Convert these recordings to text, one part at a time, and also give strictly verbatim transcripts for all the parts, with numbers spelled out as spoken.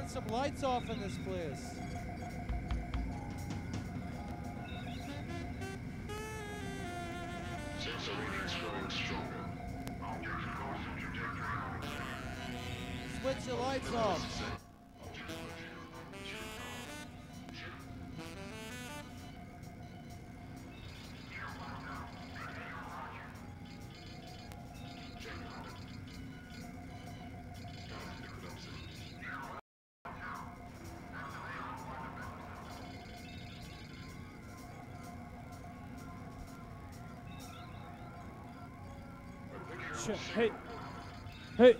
get some lights off in this place. Switch the lights off. Hey, hey.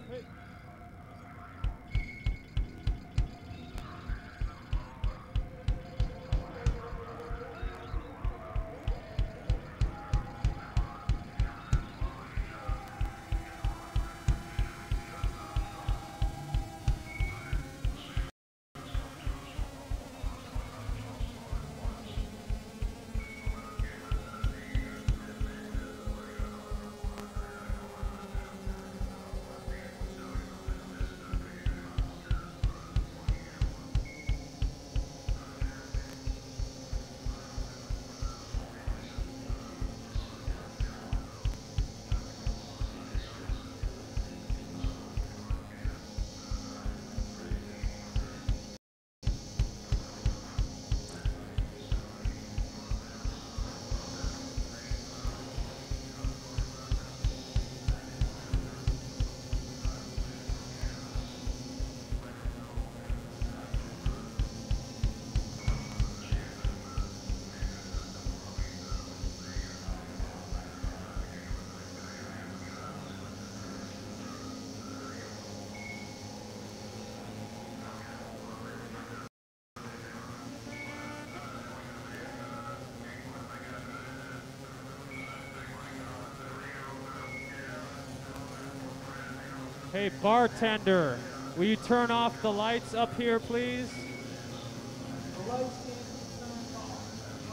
Hey, bartender, will you turn off the lights up here, please? The lights can't be turned off.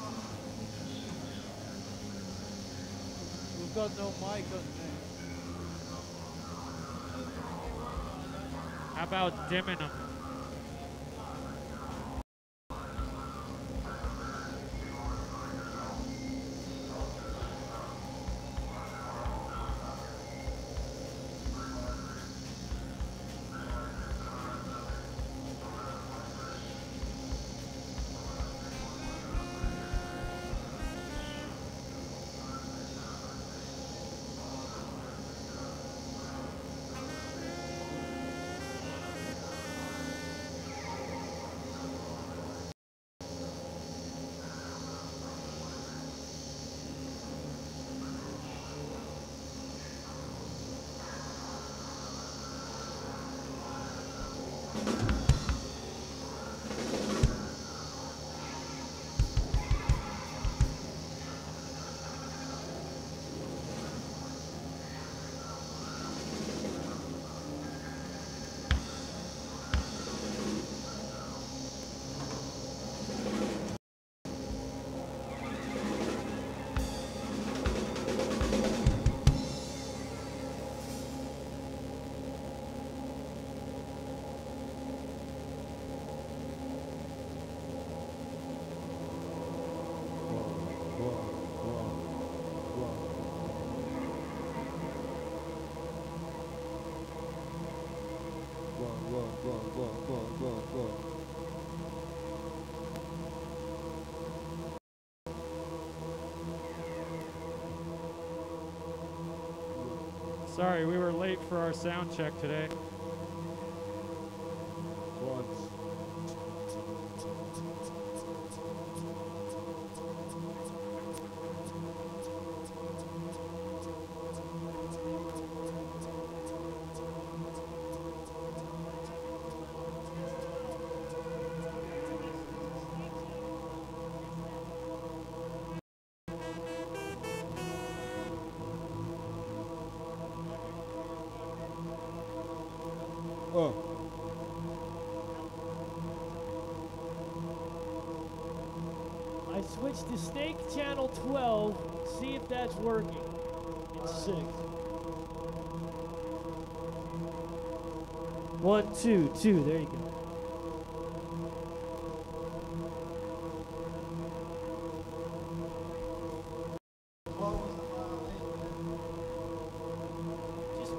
We've got no mic on there. How about dimming them? Sorry, we were late for our sound check today. Oh. I switched to Snake Channel twelve, see if that's working. It's sick. One, two, two, there you go.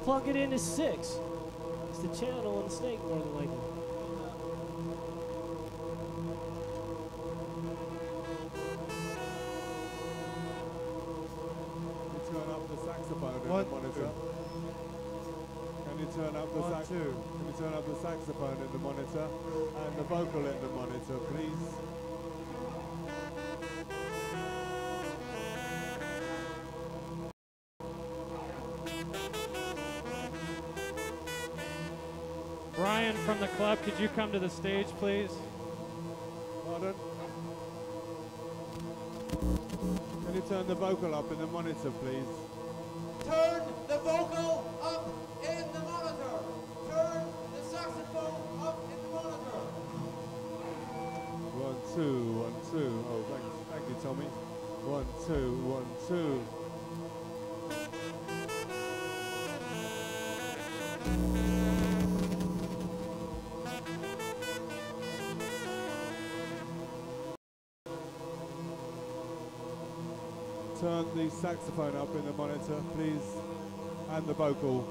plug it into six. It's the channel and the snake more than likely. You turn up the saxophone in One, the monitor. two. Can you turn up the One, sax? two. Can you turn up the saxophone in the monitor and the vocal in the monitor, please? Brian from the club, could you come to the stage, please? Pardon? Can you turn the vocal up in the monitor, please? Turn the vocal up in the monitor. Turn the saxophone up in the monitor. One, two, one, two. Oh, thanks. Thank you, Tommy. One, two, one, two. Turn the saxophone up in the monitor, please, and the vocal.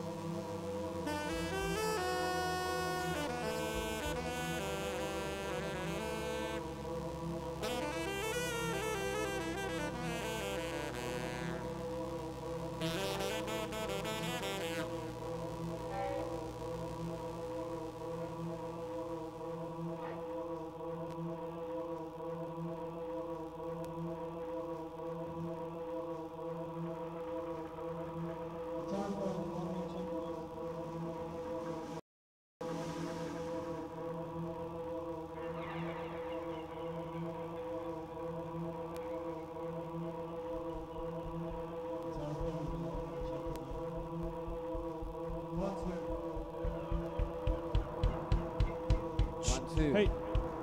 One, two. Hey.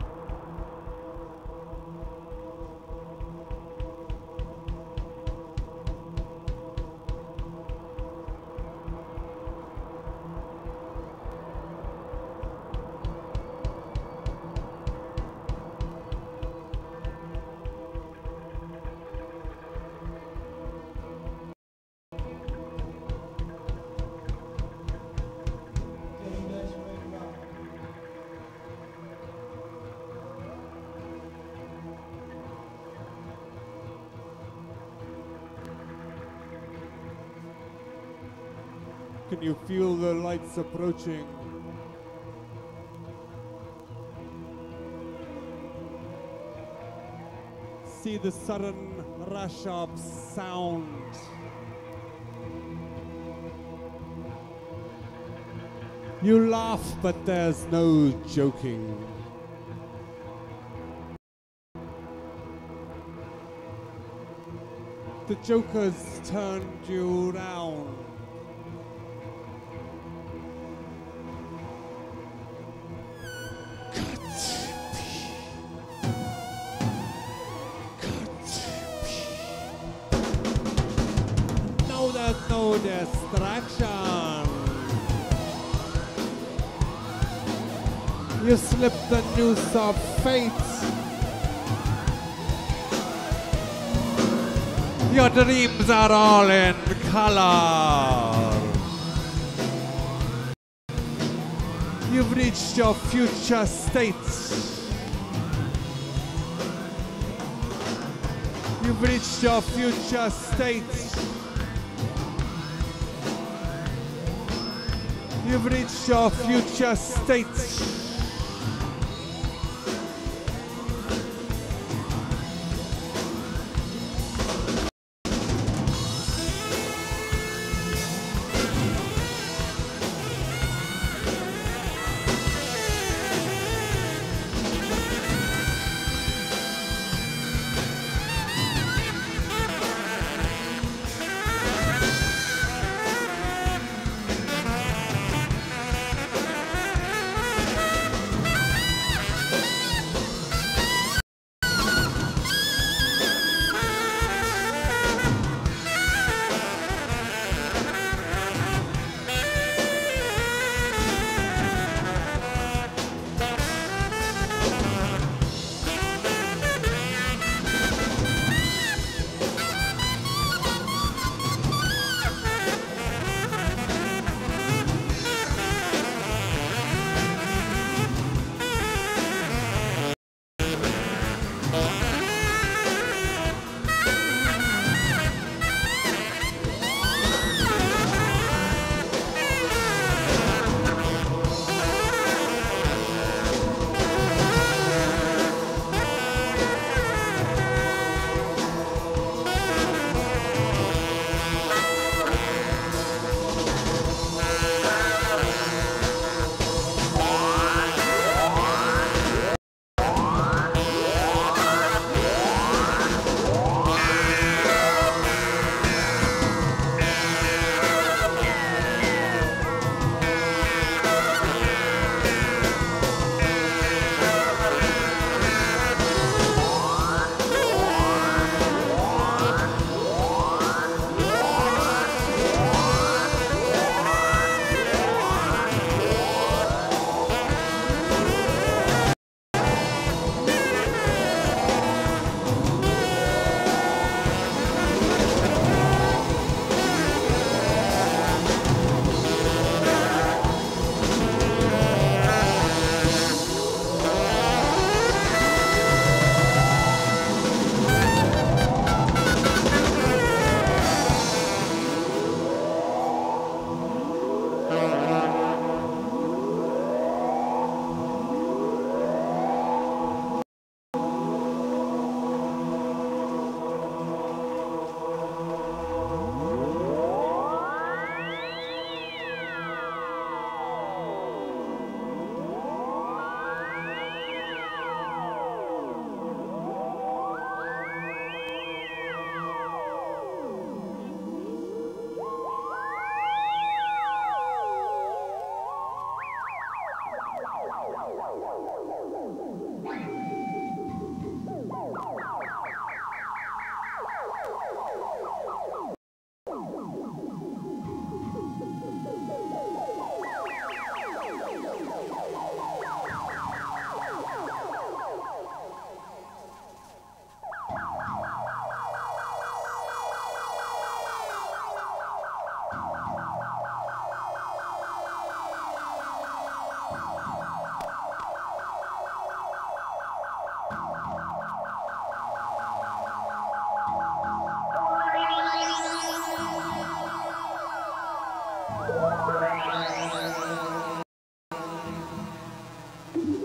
Can you feel the lights approaching? See the sudden rush of sound. You laugh, but there's no joking. The jokers turned you round. No, there's no distraction. You slip the noose of fate. Your dreams are all in color. You've reached your future state. You've reached your future state. You've reached your future state.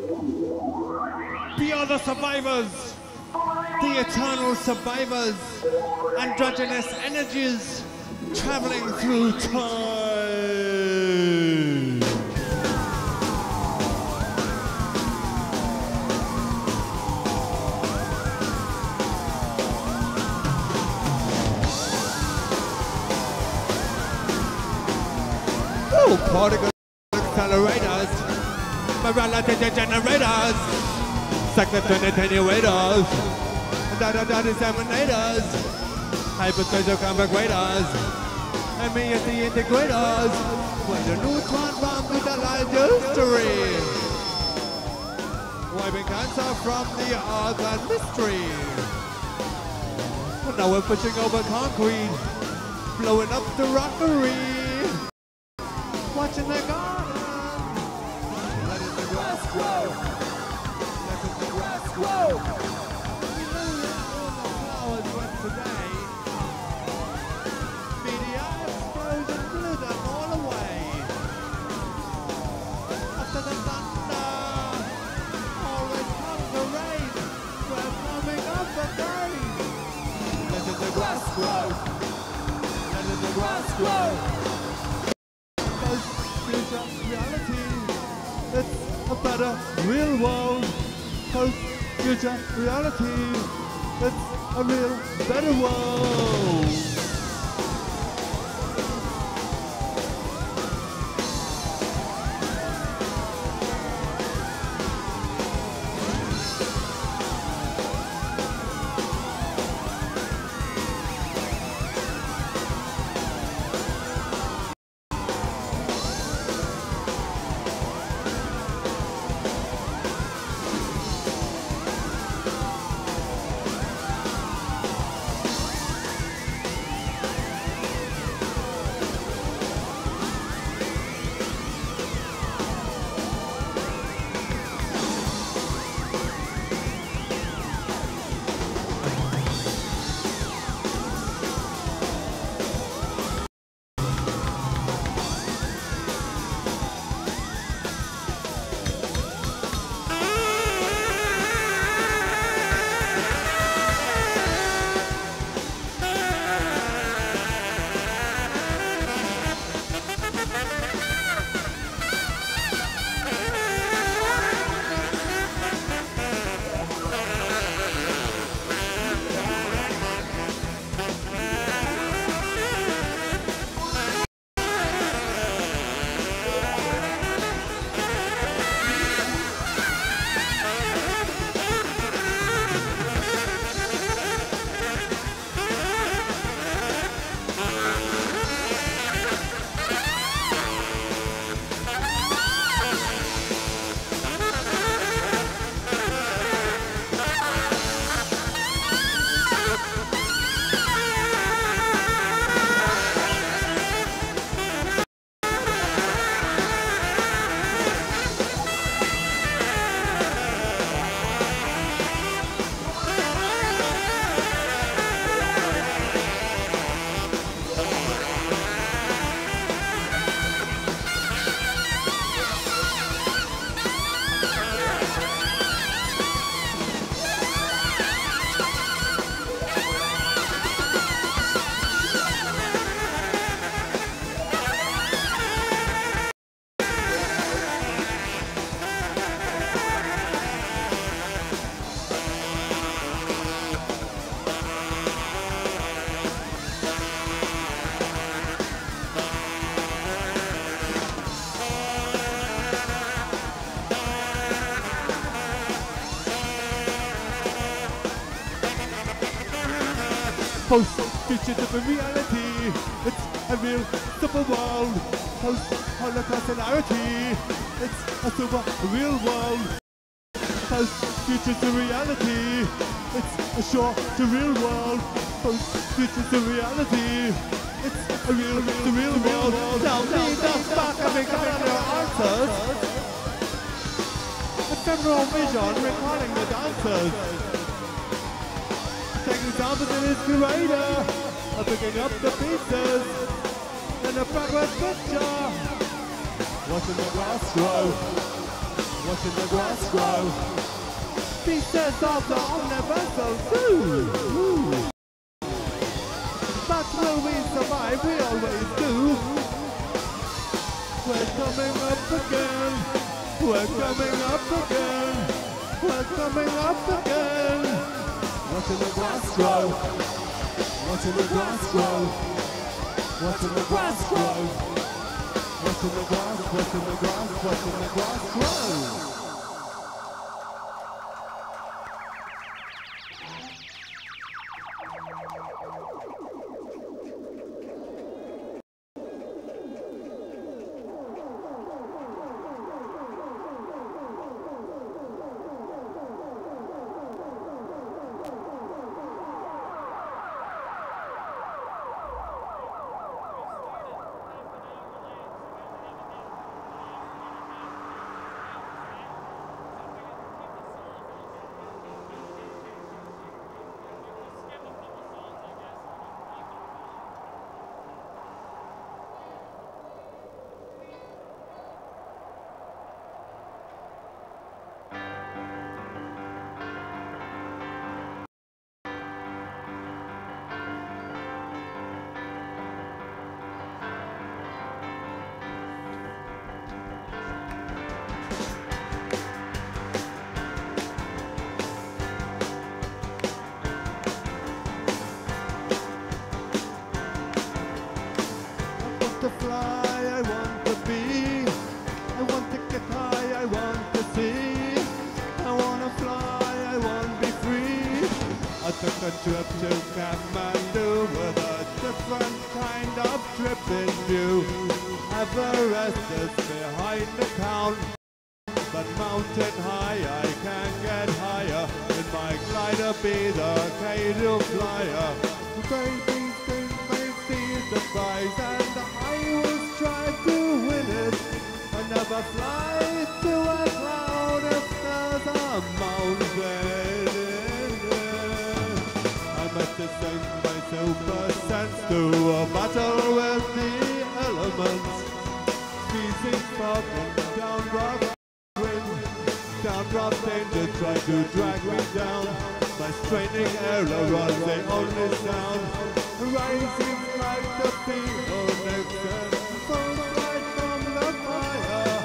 We are the survivors, the eternal survivors, androgynous energies traveling through time. Oh, particle accelerators, morality generators, sector attenuators, data disseminators, hyperspacial convectors, and me as the integrators, when the neutron bomb to the light history, wiping cancer from the earth and mystery. Now we're pushing over concrete, blowing up the rockery, watching the garden, letting the grass grow, letting the grass grow. We know that all the flowers went today. Meteor explosion blew them all away. After the thunder, always comes the rain. We're coming up again. Letting the grass grow, letting the grass grow. Future reality, it's a better real world. Post future reality, it's a real better world. Post future different reality, it's a real super world. Post holocaust hilarity, it's a super real world. Post future to reality, it's a short to real world. Post future to reality, it's a real to real world. Now lead us back and make up your answers. Ephemeral vision recalling the dancers. Taking samples in his curator, picking up the pieces in a progress picture. Watching the grass grow, watching the grass grow. Pieces of the universal zoo. But will we survive? We always do. We're coming up again. We're coming up again. We're coming up again. Watching the grass grow. Watching the grass grow. Watching the grass grow. Watching the grass, watching the grass, watching the grass grow. To fly, I want to be. I want to get high, I want to see. I want to fly, I want to be free. I took a trip to Kathmandu with a different kind of trip in view. Everest is behind the town, but mountain high I can get higher. In my glider be the K two flyer. Baby, baby, the prize and I will strive to win it. I never fly to a cloud if there's a mountain in it. I must send my super sense to a battle with the elements. Squeezing fog and down rough wind. Down rough danger try to drag me down. My straining ailerons they only sound. Rising like the phoenix and full flight from the fire.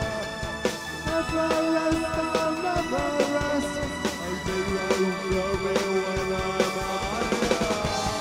Never rest, I'll never rest. I'll be right blow me when I'm higher.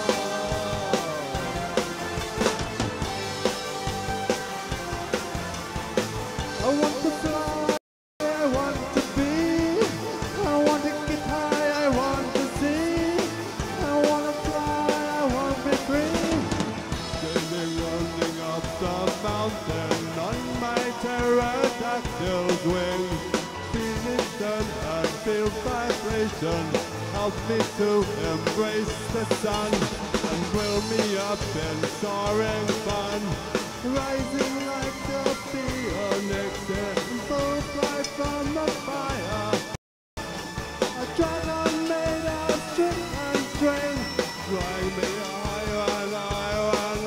I want to fly, I want to be. I want to get high, I want to see. I want to fly, I want to be free. Running up the mountain on my pterodactyl's wing. Feeling sun and feel vibration. Help me to embrace the sun and thrill me up in soaring fun. Rising like the phoenix in full flight from the fire. A dragon made of string and string, flying me higher and higher and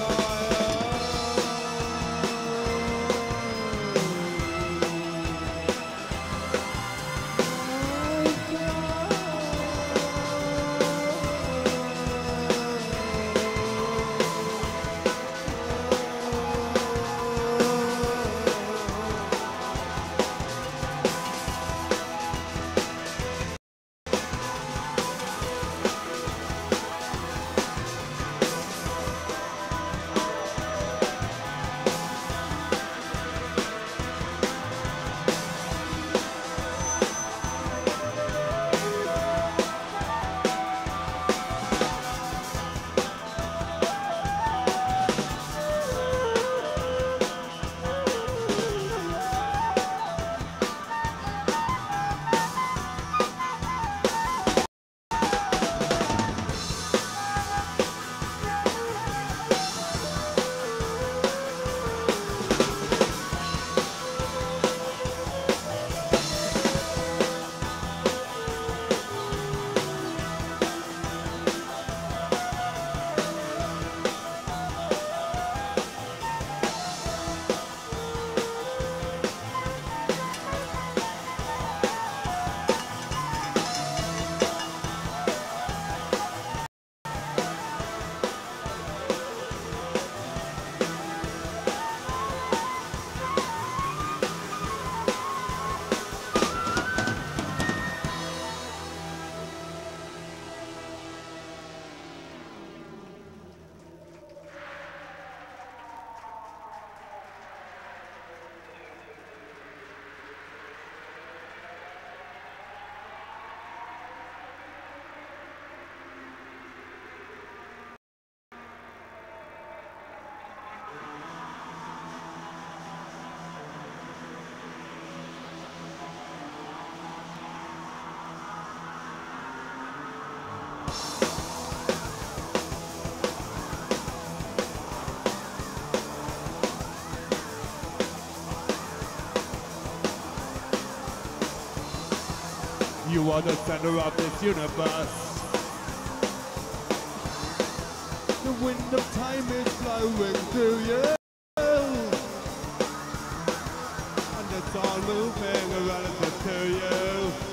You are the center of this universe. The wind of time is blowing through you. And it's all moving relative to you.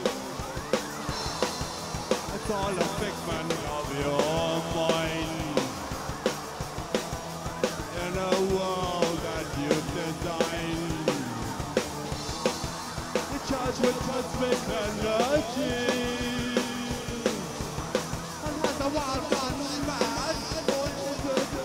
It's all a figment of your mind. In a world that you've designed. Charged with cosmic energy, and has a wild one mad wanted to do.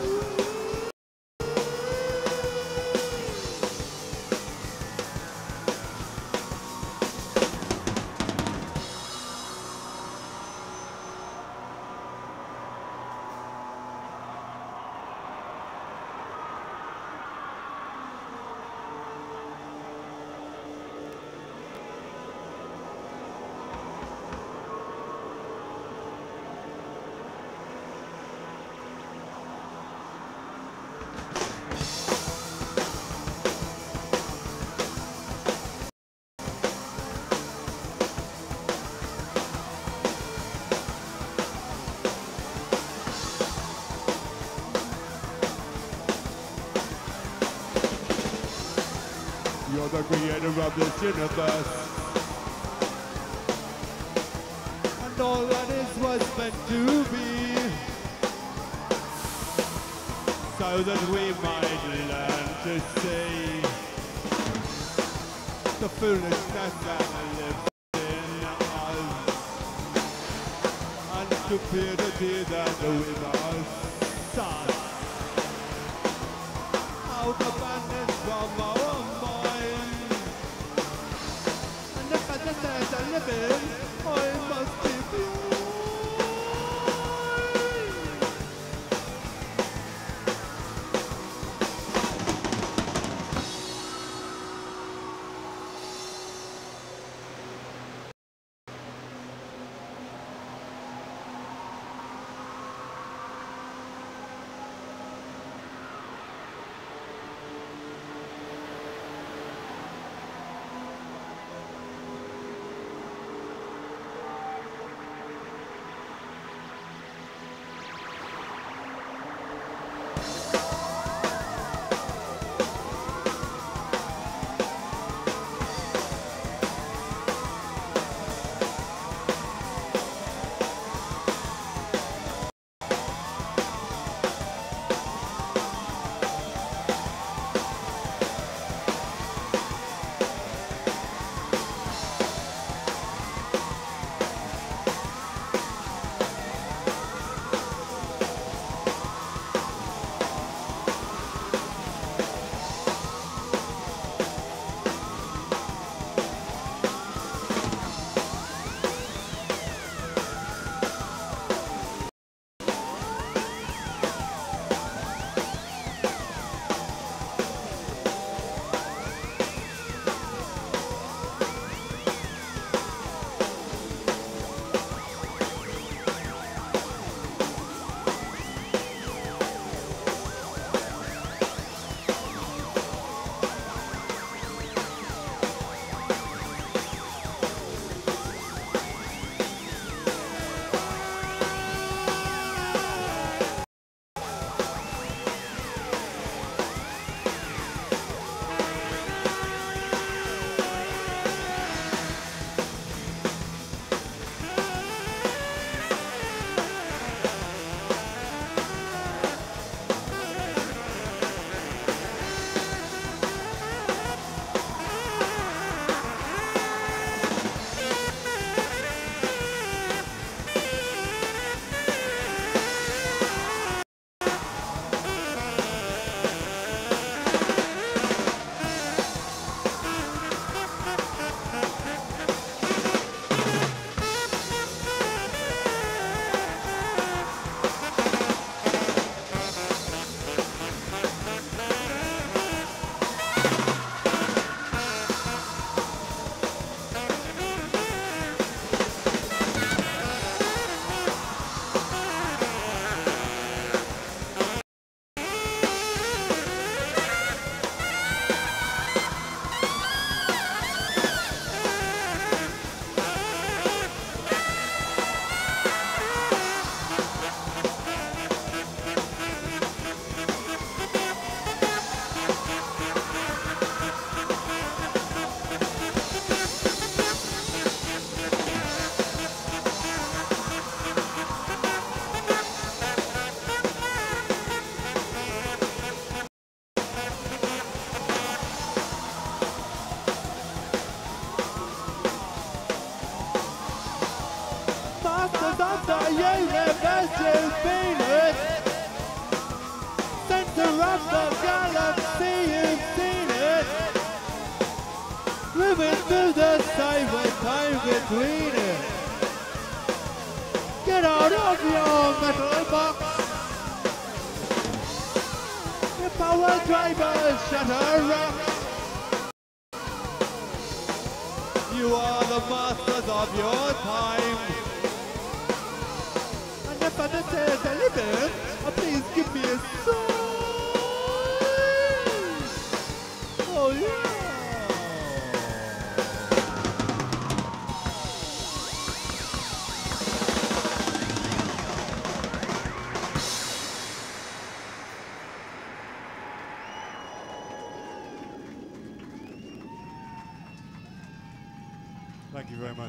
You're the creator of this universe, and all that is was meant to be, so that we might learn to see the foolishness that lives in us, and stupidity that we must start out of madness from our a living, I must be masters of the universe, you feel it. Center of the galaxy, you've seen it. Moving through the space with time between it. Get out of your metal box. Your power drivers shatter rocks. You are the masters of your time. And if I don't say anything, oh, please give me a sign. Oh yeah. Thank you very much.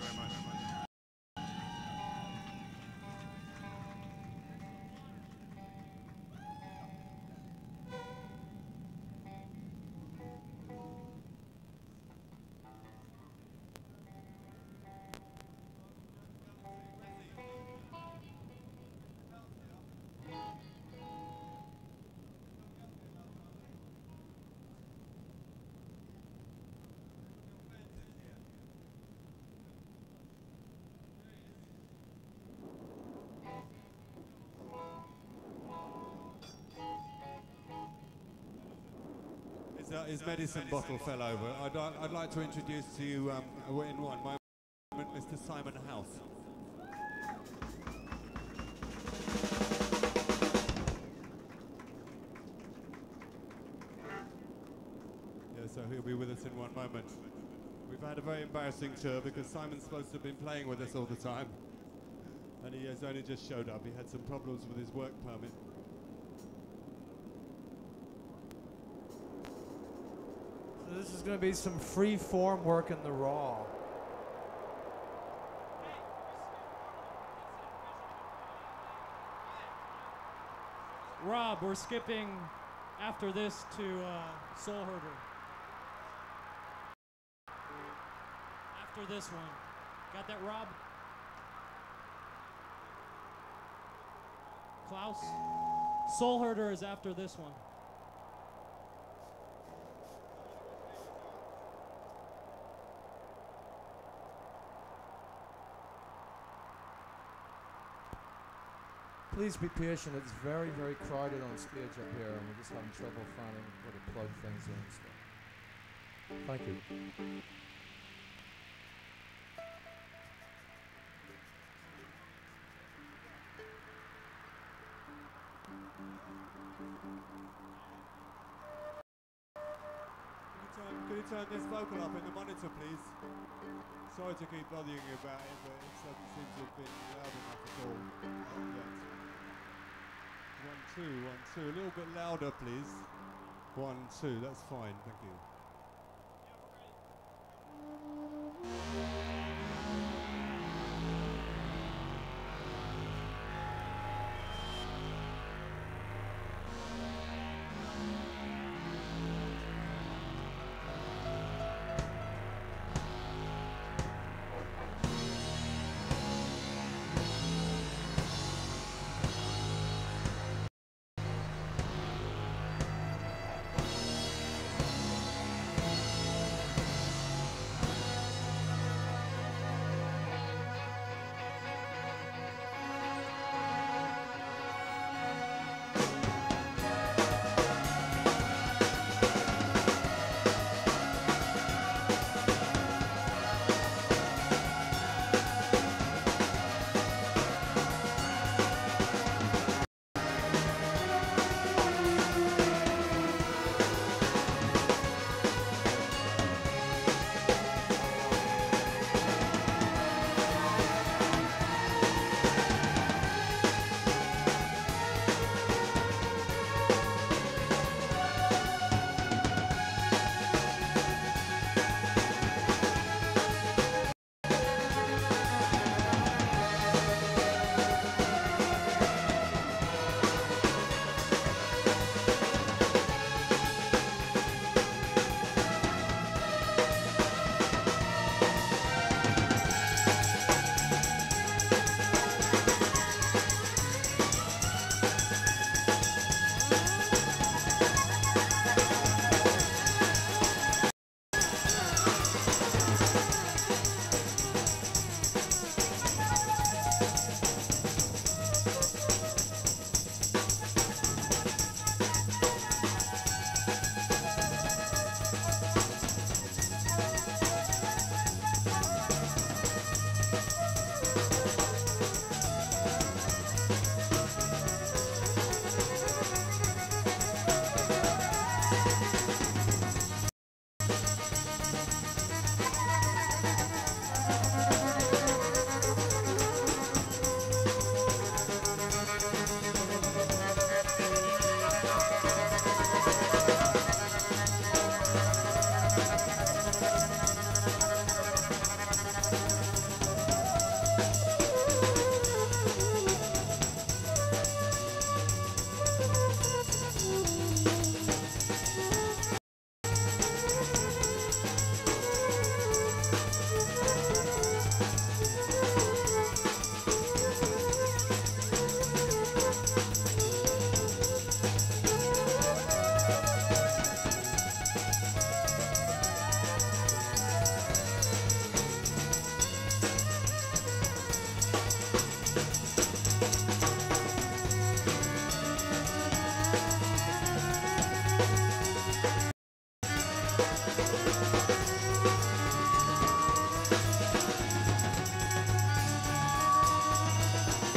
His, uh, his medicine bottle fell over. I'd, uh, I'd like to introduce to you um, in one moment Mister Simon House. Yeah, so he'll be with us in one moment. We've had a very embarrassing tour because Simon's supposed to have been playing with us all the time, and he has only just showed up. He had some problems with his work permit. So this is going to be some free form work in the raw. Rob, we're skipping after this to uh, Soul Herder. After this one. Got that, Rob? Klaus? Soul Herder is after this one. Please be patient. It's very, very crowded on stage up here, and we're just having trouble finding where to plug things in and stuff. Thank you. Could you turn this vocal up in the monitor, please? Sorry to keep bothering you about it, but it doesn't seem to have been loud enough at all. Not yet. One, two, one, two. A little bit louder, please. One, two. That's fine. Thank you.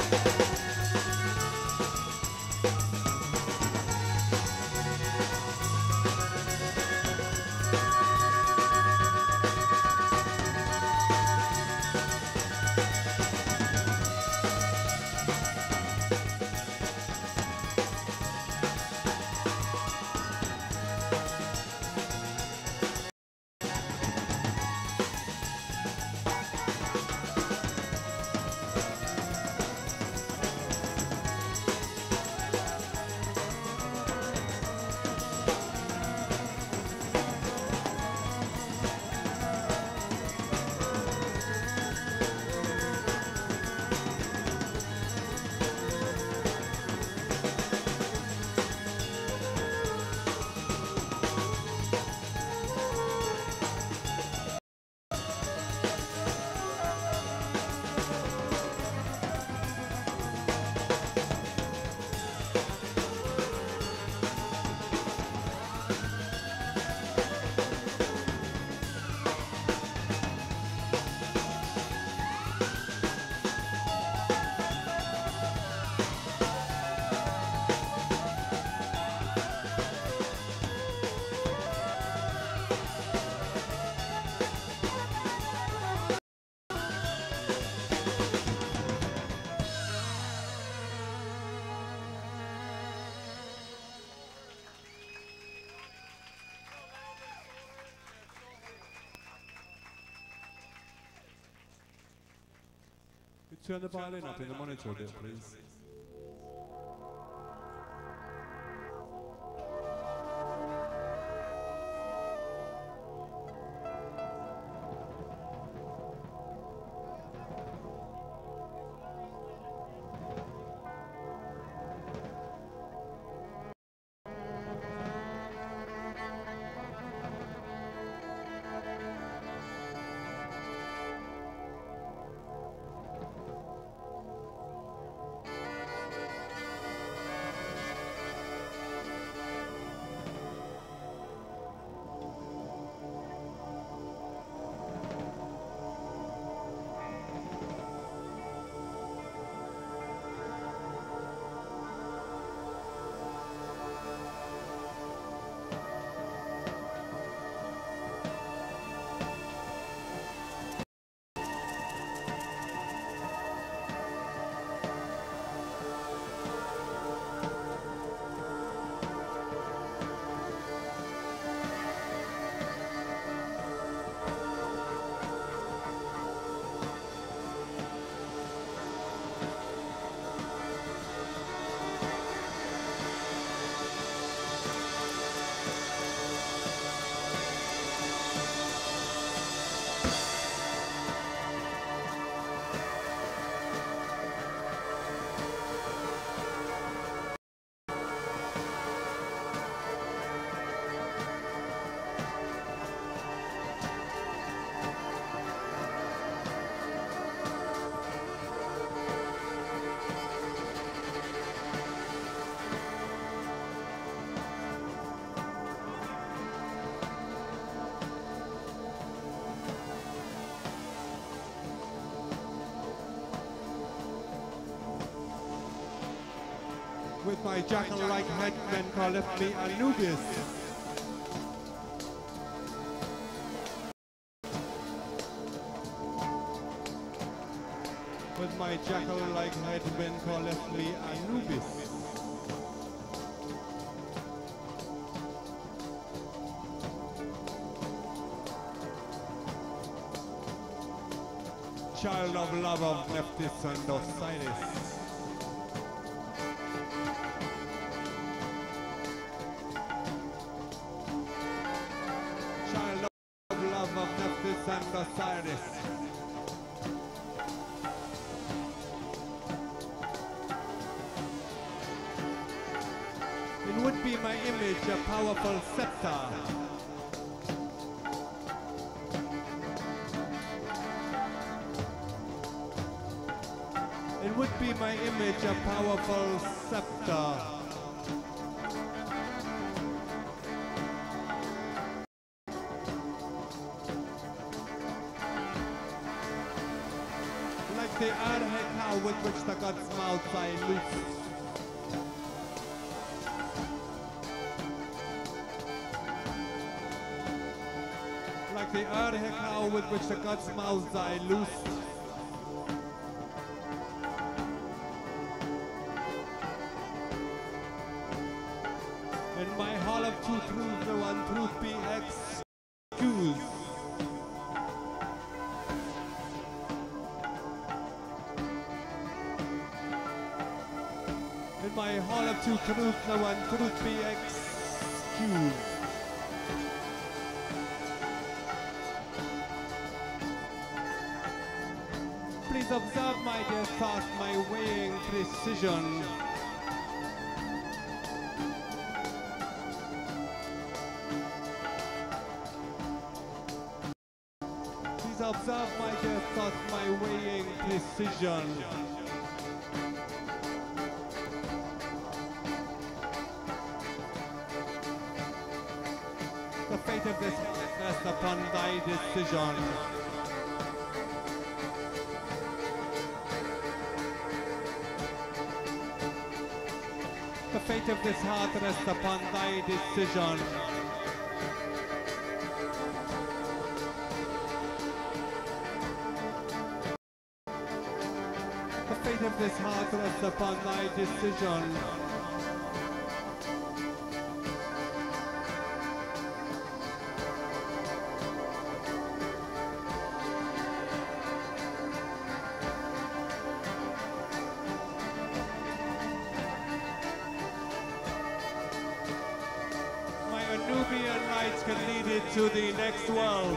Turn the violin up in the monitor a bit, please. With my jackal-like headman calleth me Anubis. With my jackal-like headman calleth me Anubis. Child of love of Nephthys and Osiris. And Osiris. It would be my image a powerful scepter. It would be my image a powerful scepter. Like the earth cow with which the God's mouths I loose. Like the earth cow with which the God's mouths I loose. In my hall of two truths, the one truth be excused. In my hall of two truths, the one truth be excused. Please observe, my dear thought, my weighing precision. Please observe, my dear thought, my weighing precision. The fate of this rests upon thy decision. The fate of this heart rests upon thy decision. The fate of this heart rests upon thy decision. Can lead it to the next world.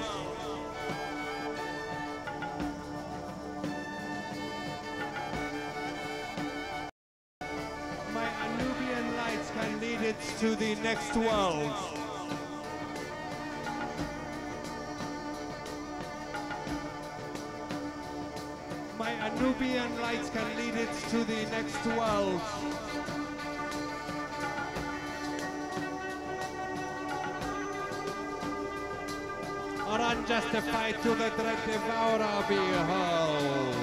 My Anubian lights can lead it to the next world. My Anubian lights can lead it to the next world. Or unjustified to the dread devourer behold.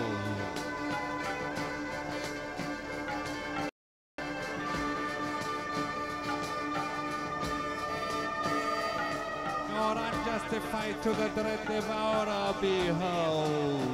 Or unjustified to the dread devourer behold.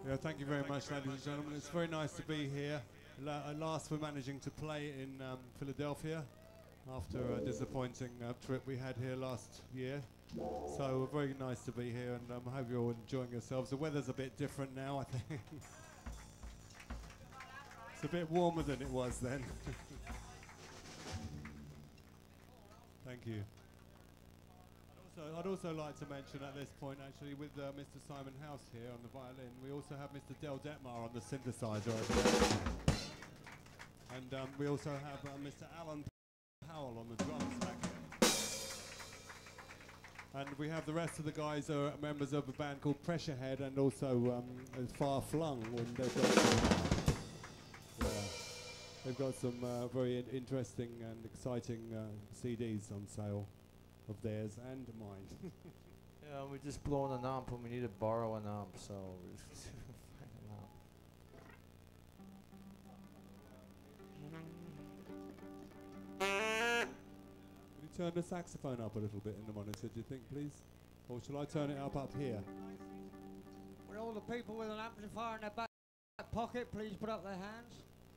Yeah, thank you very much, ladies and gentlemen. It's very nice to be here. La at last, we're managing to play in um, Philadelphia after a disappointing uh, trip we had here last year. So very nice to be here, and um, I hope you're all enjoying yourselves. The weather's a bit different now, I think. It's a bit warmer than it was then. Thank you. So I'd also like to mention at this point, actually, with uh, Mister Simon House here on the violin, we also have Mister Del Detmar on the synthesizer over there. And um, we also have uh, Mister Alan Powell on the drums back here. And we have the rest of the guys are members of a band called Pressure Head, and also um, Far Flung. When they've got some, yeah, they've got some uh, very in interesting and exciting uh, C Ds on sale. Of theirs and mine. Yeah, we're just blowing an amp and we need to borrow an amp, so we're just find an amp. Can you turn the saxophone up a little bit in the monitor, do you think, please? Or shall I turn it up up here? Will all the people with an amplifier in their back pocket please put up their hands?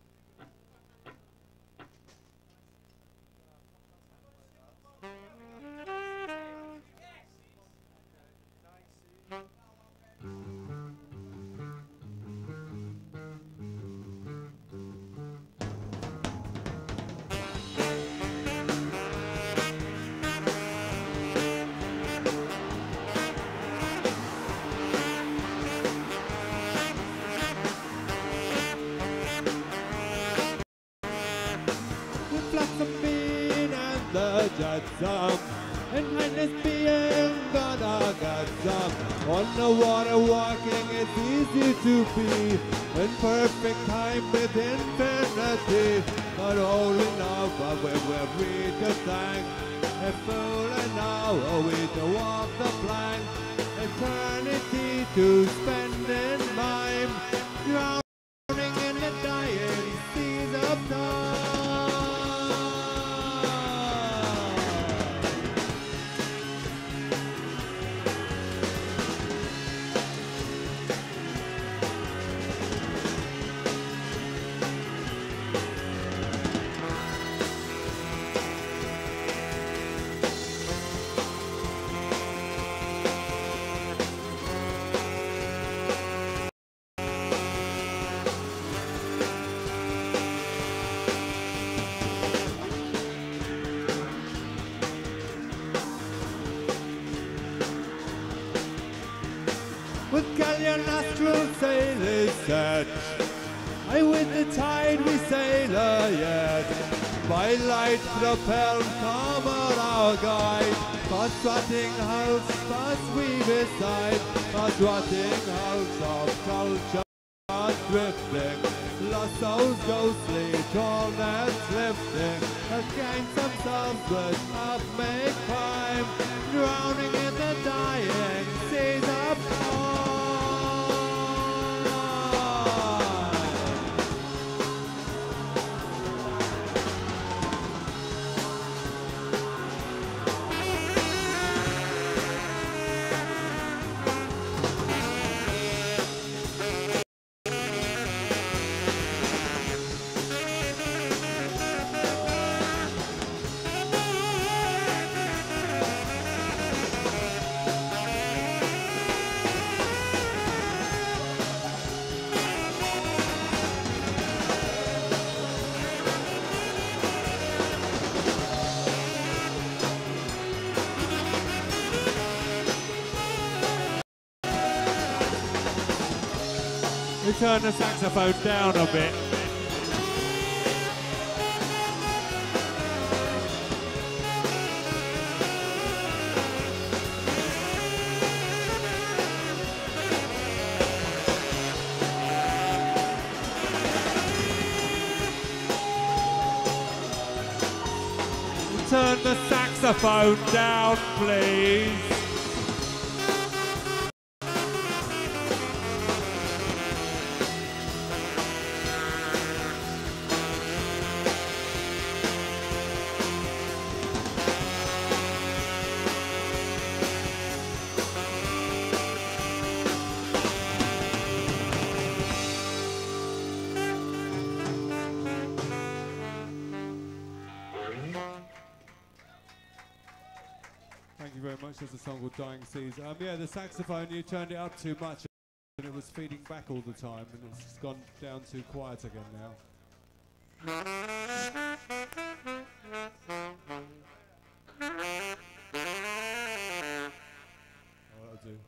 Some and kindness being gonna get some. On the water walking it's easy to be in perfect time with infinity. Not only now but when we reach the tank, if full and now we to walk the plank. Eternity to spend in time, drowning in the dying seas of time. Sailors set, aye with the tide we sailor yet. By light propelled come on our guide, past rotting house, past we beside, past rotting house of culture drifting, lost souls ghostly, torn nets lifting, against themselves with up make crime, drowning in the dying seas of time. Turn the saxophone down a bit. Turn the saxophone down, please. much. There's a song called Dying Seas. Um, yeah, the saxophone, you turned it up too much and it was feeding back all the time, and it's gone down too quiet again now. Oh, that'll do.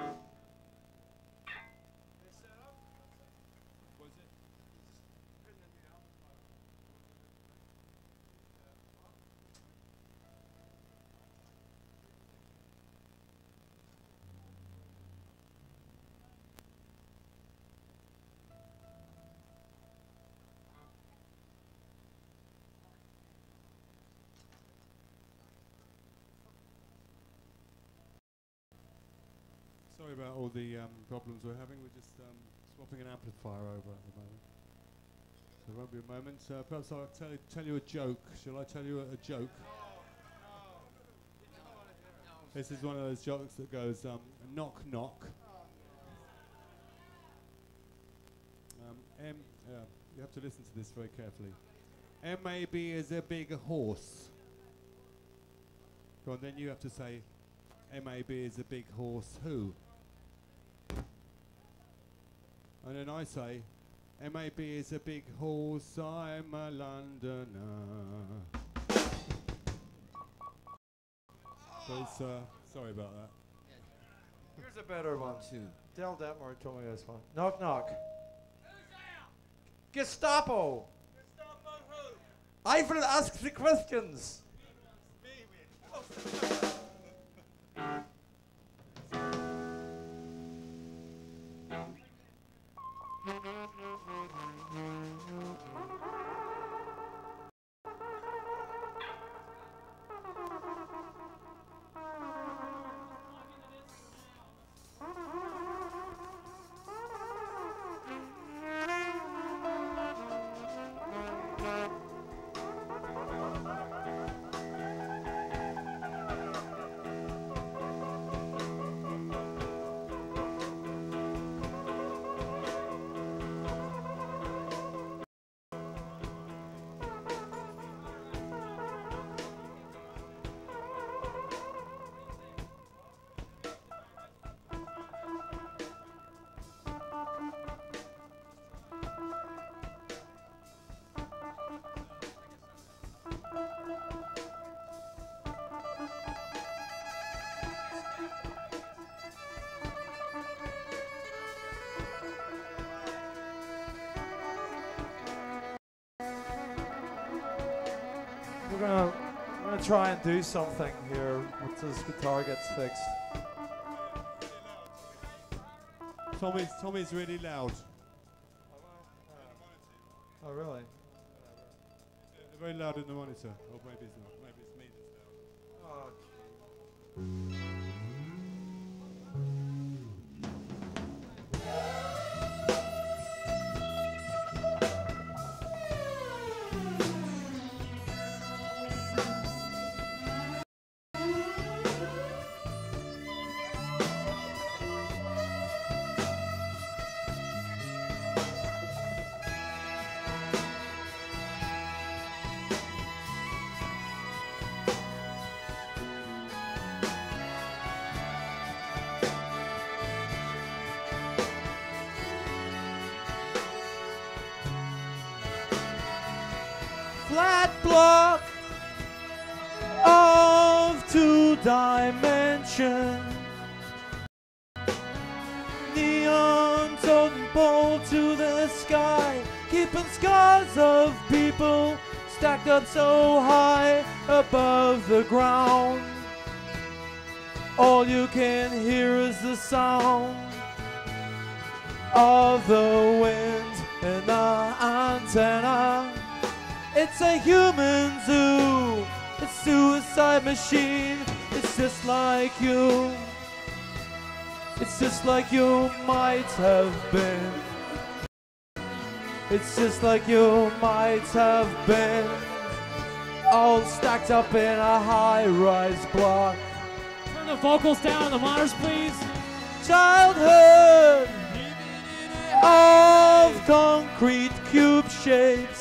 Sorry about all the um, problems we're having. We're just um, swapping an amplifier over at the moment. So it won't be a moment. Uh, perhaps I'll tell, tell you a joke. Shall I tell you a, a joke? This is one of those jokes that goes, um, knock, knock. Um, M, uh, you have to listen to this very carefully. M A B is a big horse. Go on, then you have to say, M A B is a big horse who? And then I say, M A B is a big horse, I'm a Londoner. So it's, uh, sorry about that. Here's a better one too. Del Detmar told me this one. Knock knock. Who's there? Gestapo. Gestapo who? I will ask the questions. Me, me. We're gonna, we're gonna try and do something here once this guitar gets fixed. Tommy's, Tommy's really loud. Oh really? They're very loud in the monitor. Or maybe it's not. Maybe it's me that's loud. Oh, flat block of two dimension, neon totem pole to the sky, keeping scars of people stacked up so high above the ground. All you can hear is the sound of the wind in the antenna. It's a human zoo, a suicide machine. It's just like you. It's just like you might have been. It's just like you might have been. All stacked up in a high-rise block. Turn the vocals down on the monitors, please. Childhood of concrete cube shapes.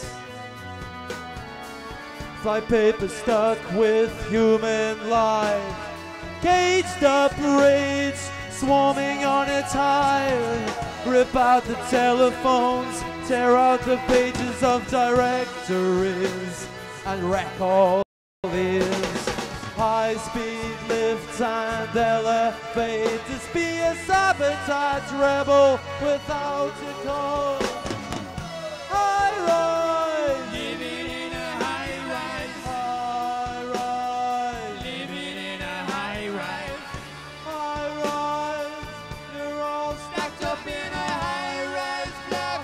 Fly paper stuck with human life. caged up rage swarming on its hive. Rip out the telephones, tear out the pages of directories, and wreck all these high-speed lifts and elevators. Be a sabotage rebel without a cause. High rise, Living in a high rise. high rise, Living in a high rise. high rise. You're all stacked up in a high-rise block.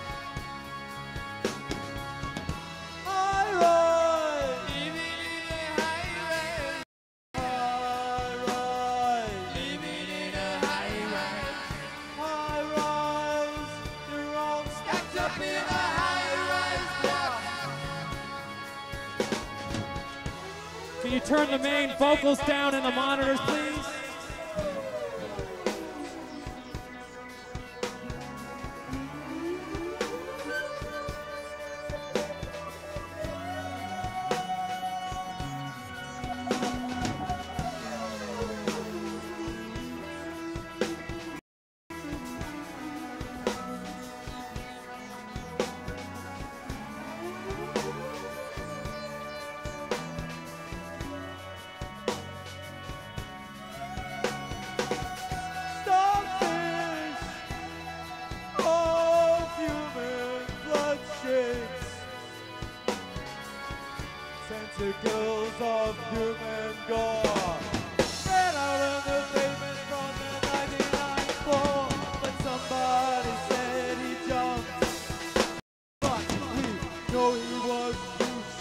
High rise, Living in a high rise. high rise, Living in a high rise. high rise. You're all stacked up in a high-rise block. Can you turn the main vocals down in the monitors, please? Starfish of human blood shapes, tentacles of doom and gore, ran out of the pavement from the ninety-ninth floor. But somebody said he jumped, but we know he was loose.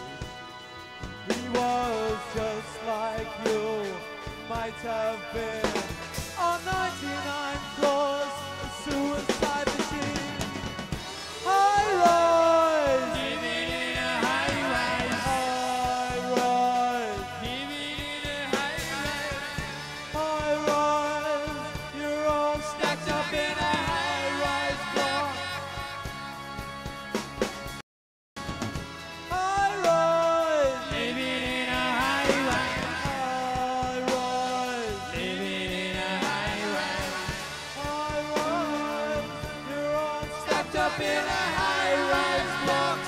He was just like you might have been. On ninety-nine floors, a suicide machine. High rise, Living in a high rise. high rise, Living in a high rise. high rise. You're all stacked up in a high-rise block. High rise, Living in a high rise. high rise, Living in a high rise. high rise. You're all stacked up in a high-rise block.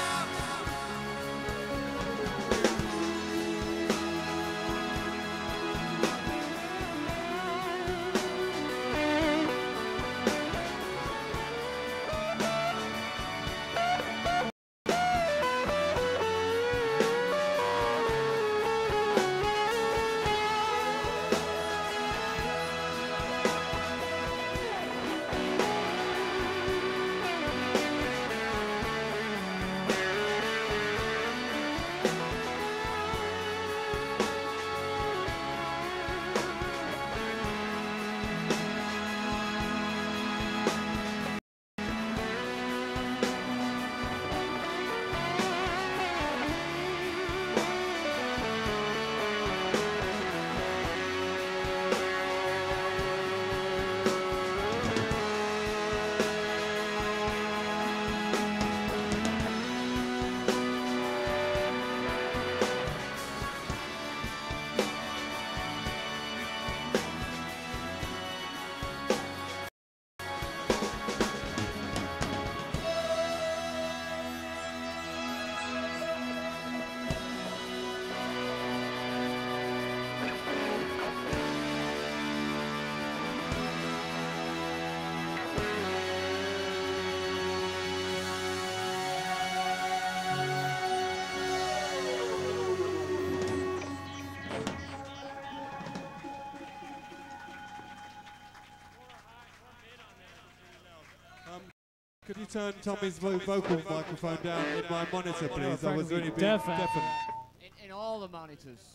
Could you turn Tommy's vo vocal microphone down in my monitor, please? I was frankly, really being deaf at- deafened. In, in all the monitors.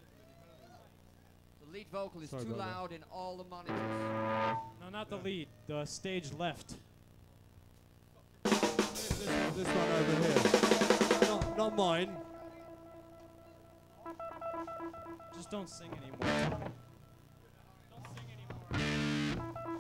The lead vocal is Sorry too about that. loud in all the monitors. No, not the lead. The stage left. This, this one over here. Not, not mine. Just don't sing anymore. Don't sing anymore.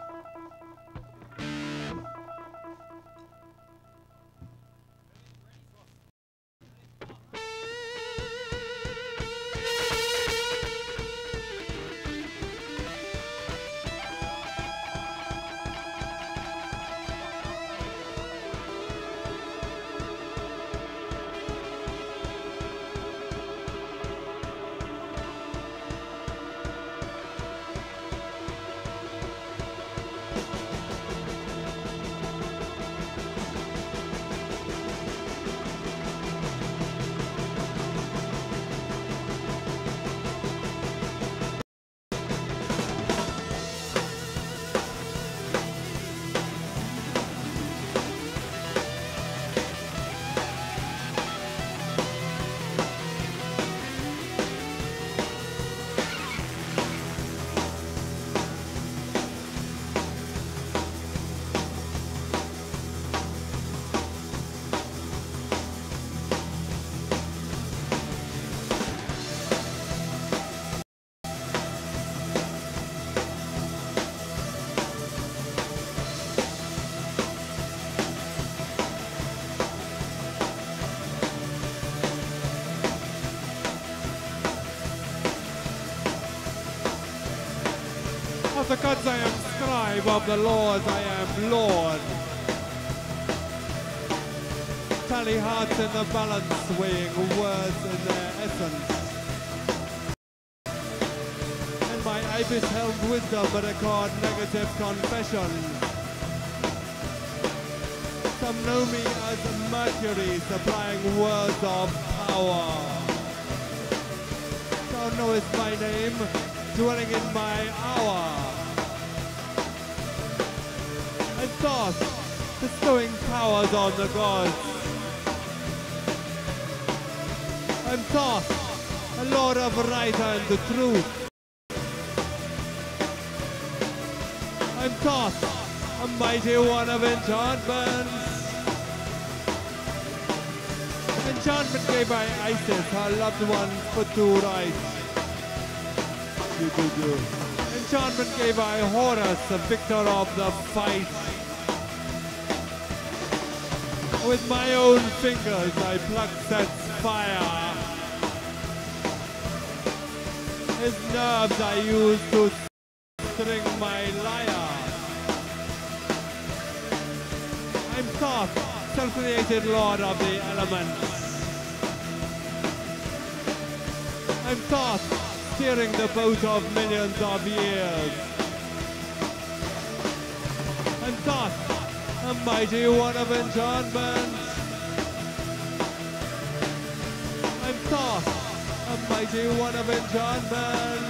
Of the gods I am scribe, of the laws I am lord. Tally hearts in the balance, weighing words in their essence. And my ibis held wisdom but accord negative confessions. Some know me as Mercury, supplying words of power. Thou knowest my name, dwelling in my hour. And thought, bestowing powers on the gods. I'm thought, a lord of right and the truth. I'm thought, a mighty one of enchantments. Enchantment gave by Isis, her loved ones put to rights. Do, do, do. Enchantment gave by Horus, the victor of the fight. With my own fingers I pluck Set's fire. His nerves I use to string my lyre. I'm Thoth, self-created lord of the elements. I'm Thoth, steering the boat of millions of years. I'm Thoth, a mighty one of enchantment. I'm Thoth, a mighty one of enchantment.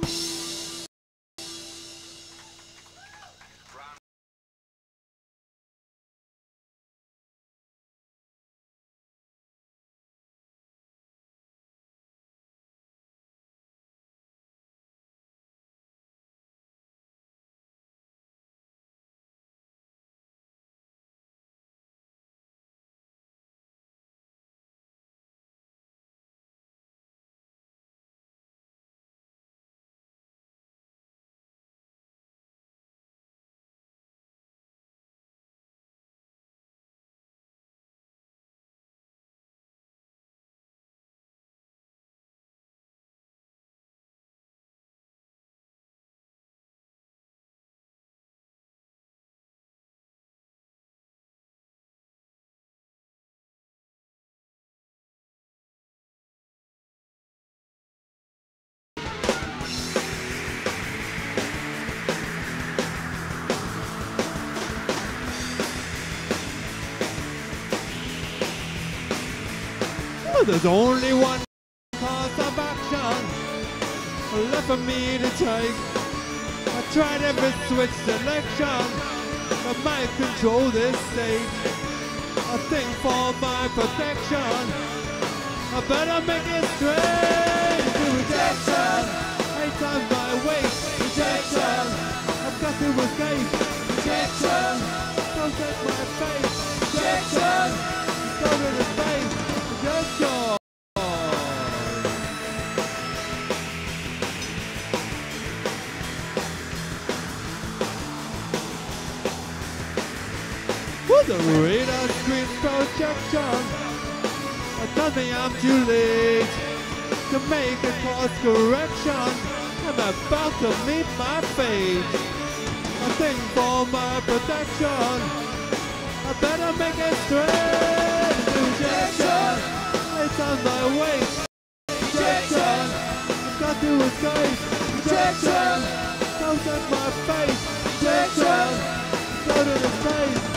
There's only one course of action left for me to take. I tried every switch selection that might control this stage. A thing for my protection. I better make it straight to rejection. Eight times my weight. Rejection. I've got to escape. Rejection. Don't take my face. Rejection. Go to the space. Rejection. The radar screen projection tells me I'm too late to make a course correction. I'm about to meet my fate. A thing for my protection. I better make it straight. Rejection. It's on my way. Rejection. I've got to escape. Rejection. Don't take my face. Rejection. Go to the space.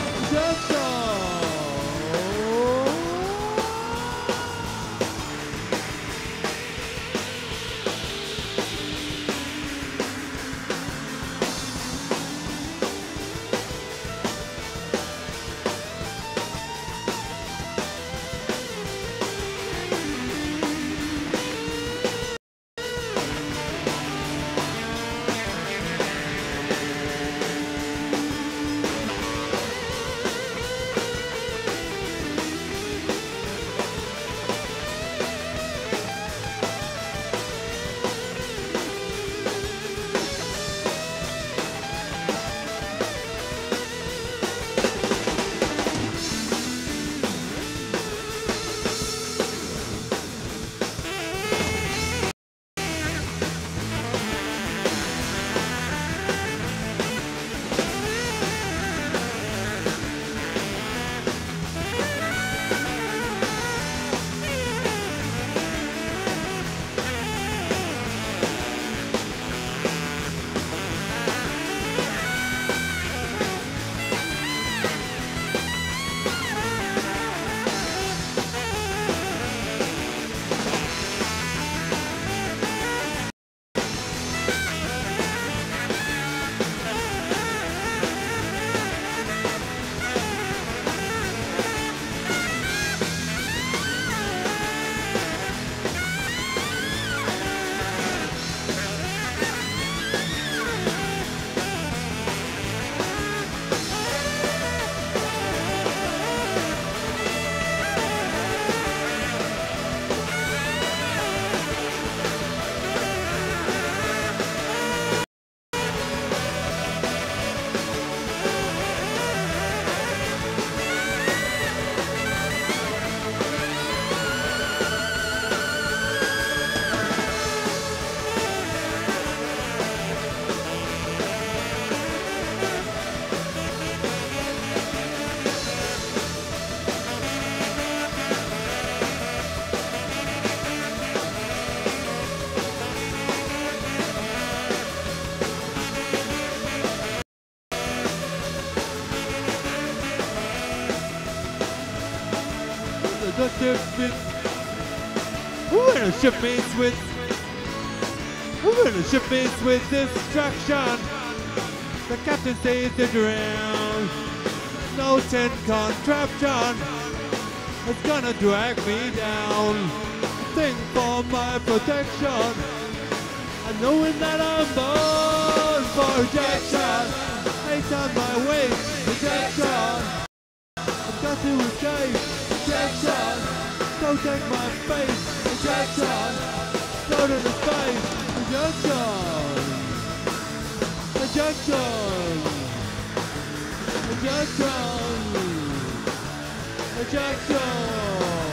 The ship is, when a ship meets with, When the ship meets with destruction, the captain says to drown. No tin contraption is gonna drag me down. Thing for my protection, and knowing that I'm born for ejection. Eight on my way, ejection. I've got to escape, ejection. Don't take my face, ejection. Go to the space, ejection. Ejection. Ejection. Ejection.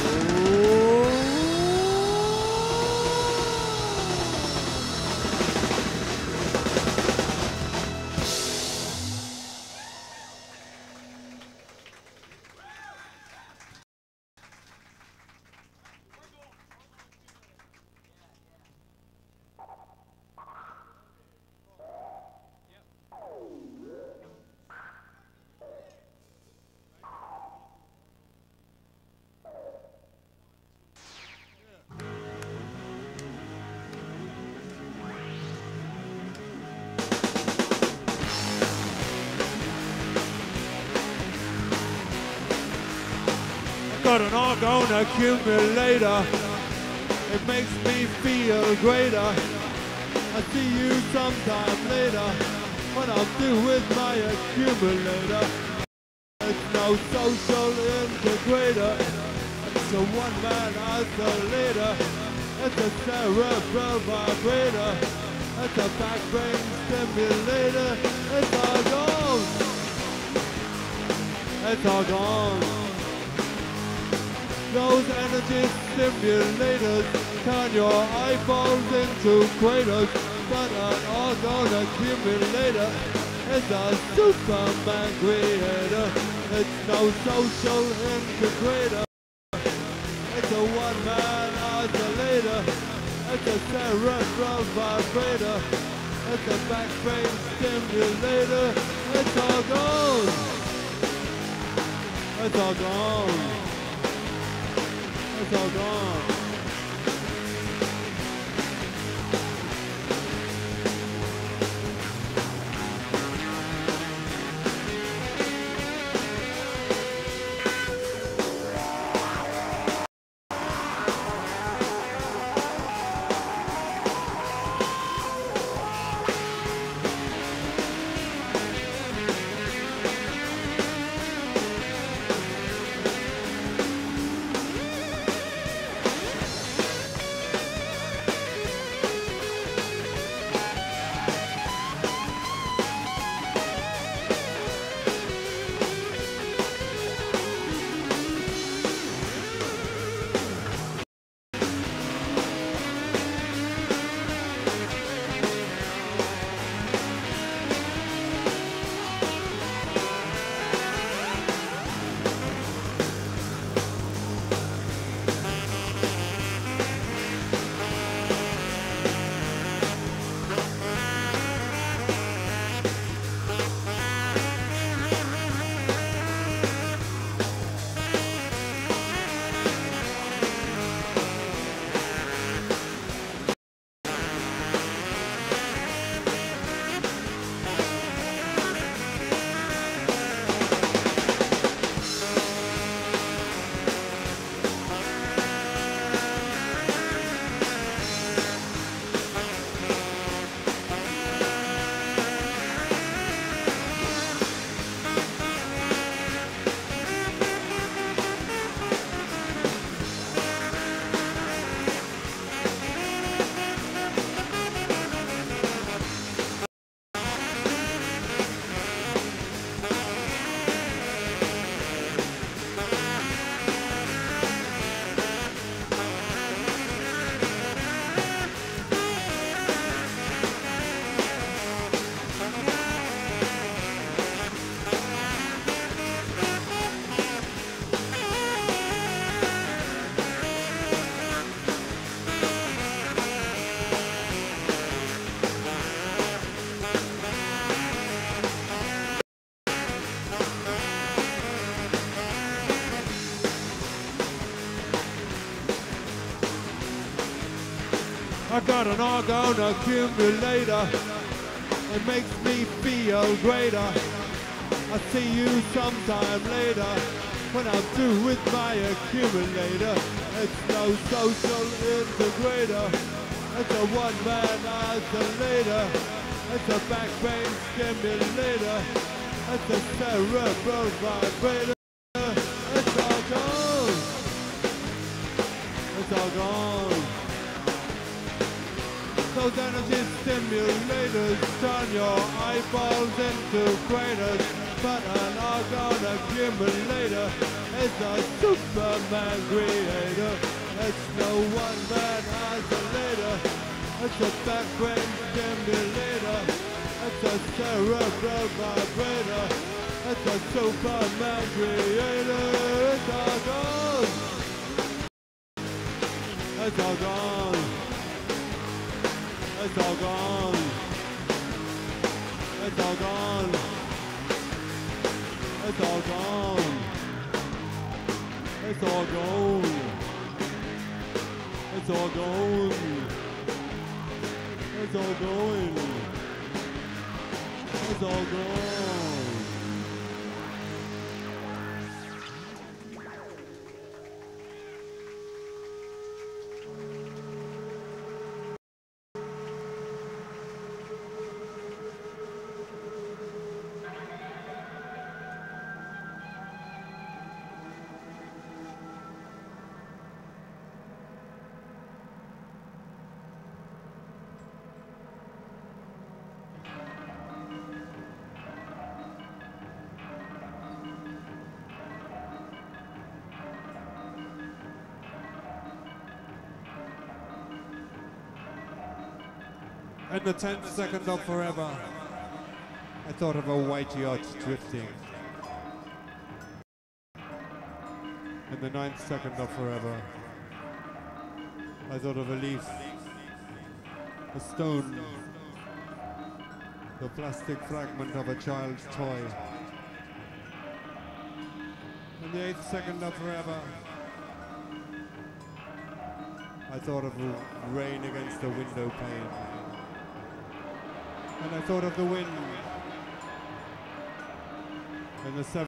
Got an argon accumulator, it makes me feel greater. I see you sometime later, when I'm through with my accumulator. It's no social integrator, it's a one-man isolator. It's a cerebral vibrator, it's a back brain stimulator. It's all gone, it's all gone. Those energy stimulators turn your eyeballs into craters. But an argon accumulator is a Superman creator. It's no social integrator. It's a one-man isolator. It's a cerebral vibrator. It's a back brain stimulator. It's all gone. It's all gone. It's all gone. I got an argon accumulator. It makes me feel greater. I'll see you sometime later when I'm through with my accumulator. It's no social integrator. It's a one-man oscillator. It's a back brain stimulator. It's a cerebral vibrator. It's all gone. It's all gone. Those energy stimulators turn your eyeballs into craters. But an argon accumulator is a Superman creator. It's no one-man oscillator. It's a back brain stimulator. It's a cerebral vibrator. It's a Superman creator. It's all gone. It's all gone. It's all gone. It's all gone. It's all gone. It's all gone. It's all gone. It's all going. It's all gone. In the tenth second of forever, I thought of a white yacht drifting. In the ninth second of forever, I thought of a leaf, a stone, the plastic fragment of a child's toy. In the eighth second of forever, I thought of rain against the window pane. And I thought of the wind. In the seventh.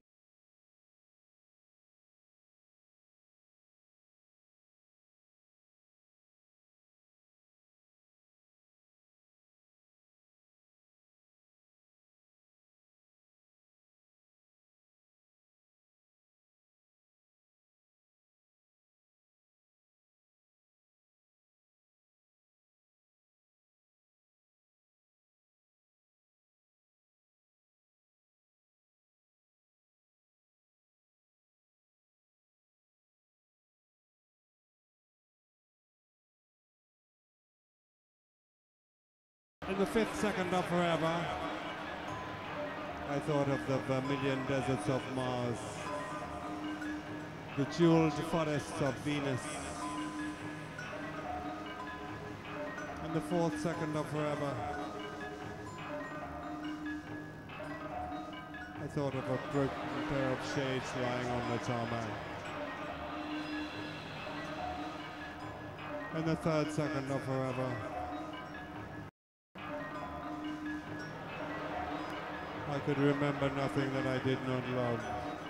In the fifth second of forever, I thought of the vermilion deserts of Mars, the jeweled forests of Venus. In the fourth second of forever, I thought of a broken pair of shades lying on the tarmac. In the third second of forever, I could remember nothing that I did not love.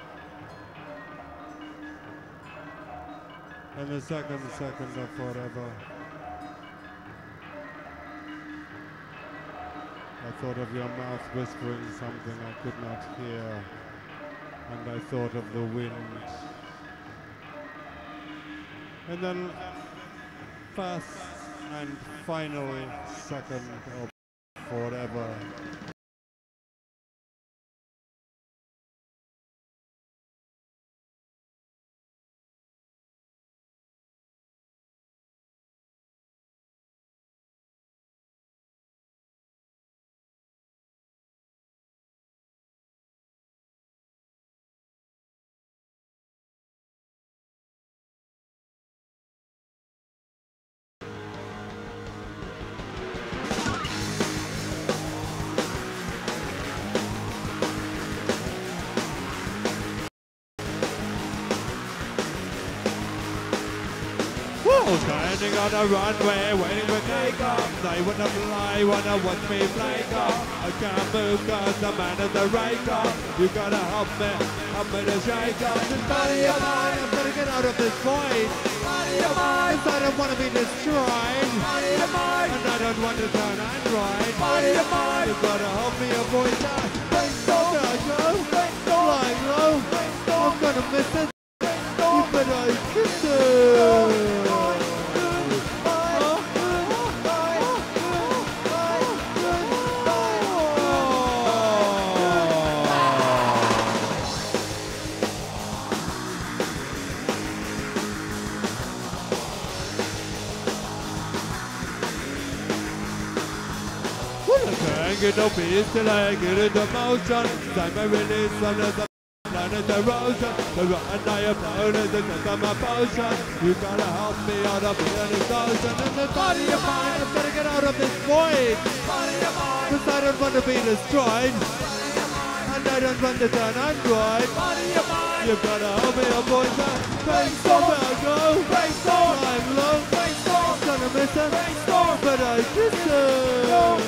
And the second second of forever, I thought of your mouth whispering something I could not hear, and I thought of the wind. And then first and final second of forever. Standing on a runway, waiting for takeoff. They wanna fly, wanna watch me flake off. I can't move cause the man is a rake off. You gotta help me, help me to shake off. This body of mine, I'm gonna get out of this void. Body of mine, I don't wanna be destroyed. Body of mine, and I don't want to turn android. Body of mine, you gotta help me avoid that. Brainstorm, brainstorm, flying low. I'm gonna miss it. You better kiss it. Get no peace till I get into motion. Time I release under the planet erosion. The rotten I opponent is just on my potion. You gotta help me out of the explosion. And the body of mine, I'm gonna get out of this void. Body of mine, cause I don't want to be destroyed. And I don't want to turn android. Body of mine, you gotta help me avoid that. Brainstorm, where I go. Brainstorm, I'm low. Brainstorm, gonna miss it. Brainstorm, but I kiss it. No,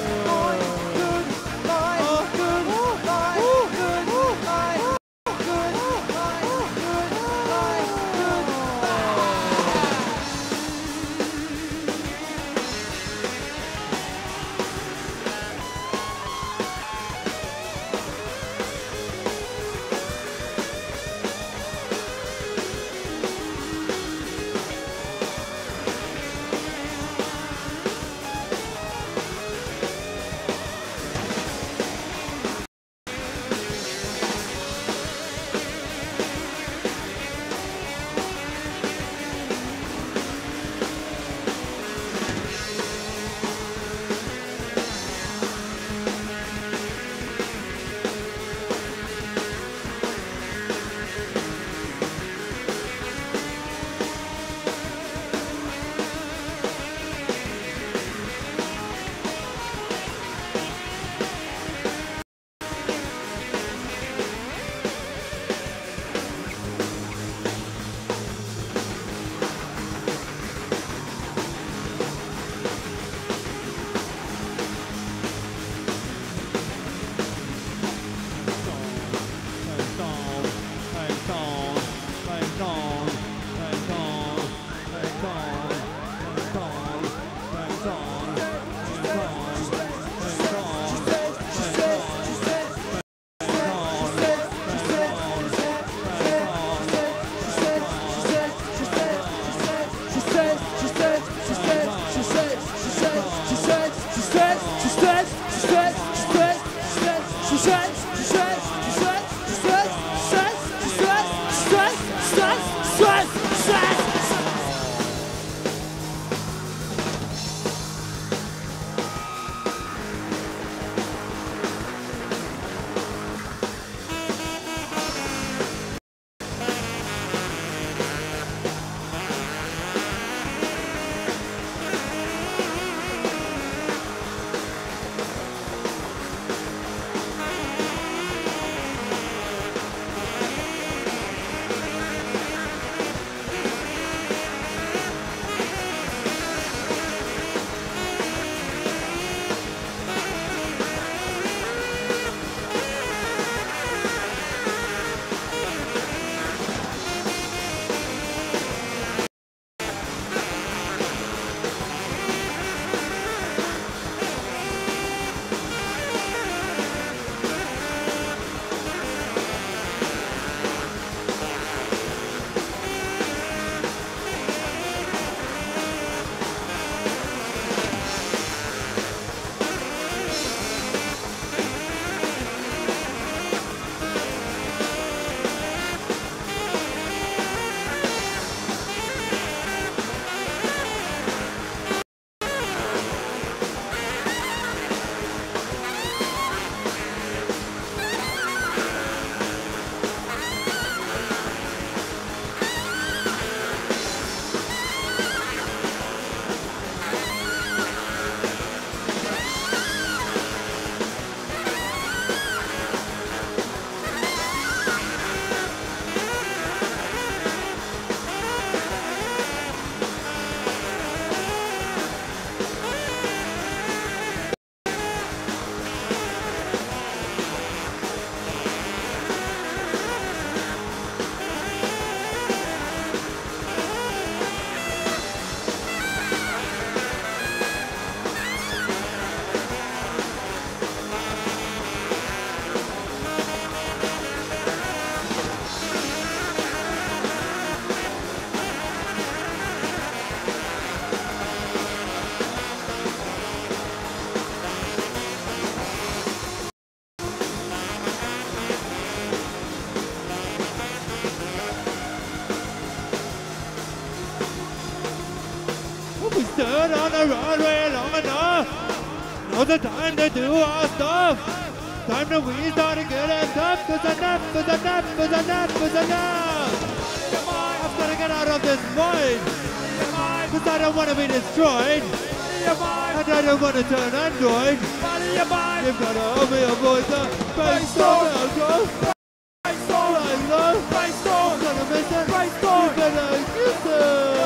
around way long enough. Now's the time to do our stuff. Time to we start to get it up. Cause enough, cause enough, cause enough, cause enough. I've got to get out of this void. Cause I don't want to be destroyed. And I don't want to turn android. You've got to help me avoid the brainstorm. Brainstorm. Brainstorm. You're gonna miss it. Brainstorm. You're gonna use it.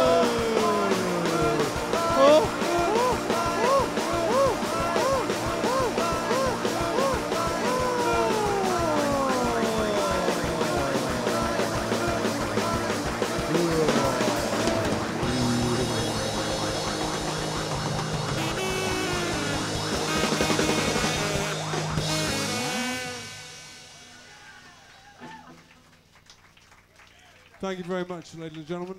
Oh. Thank you very much, ladies and gentlemen.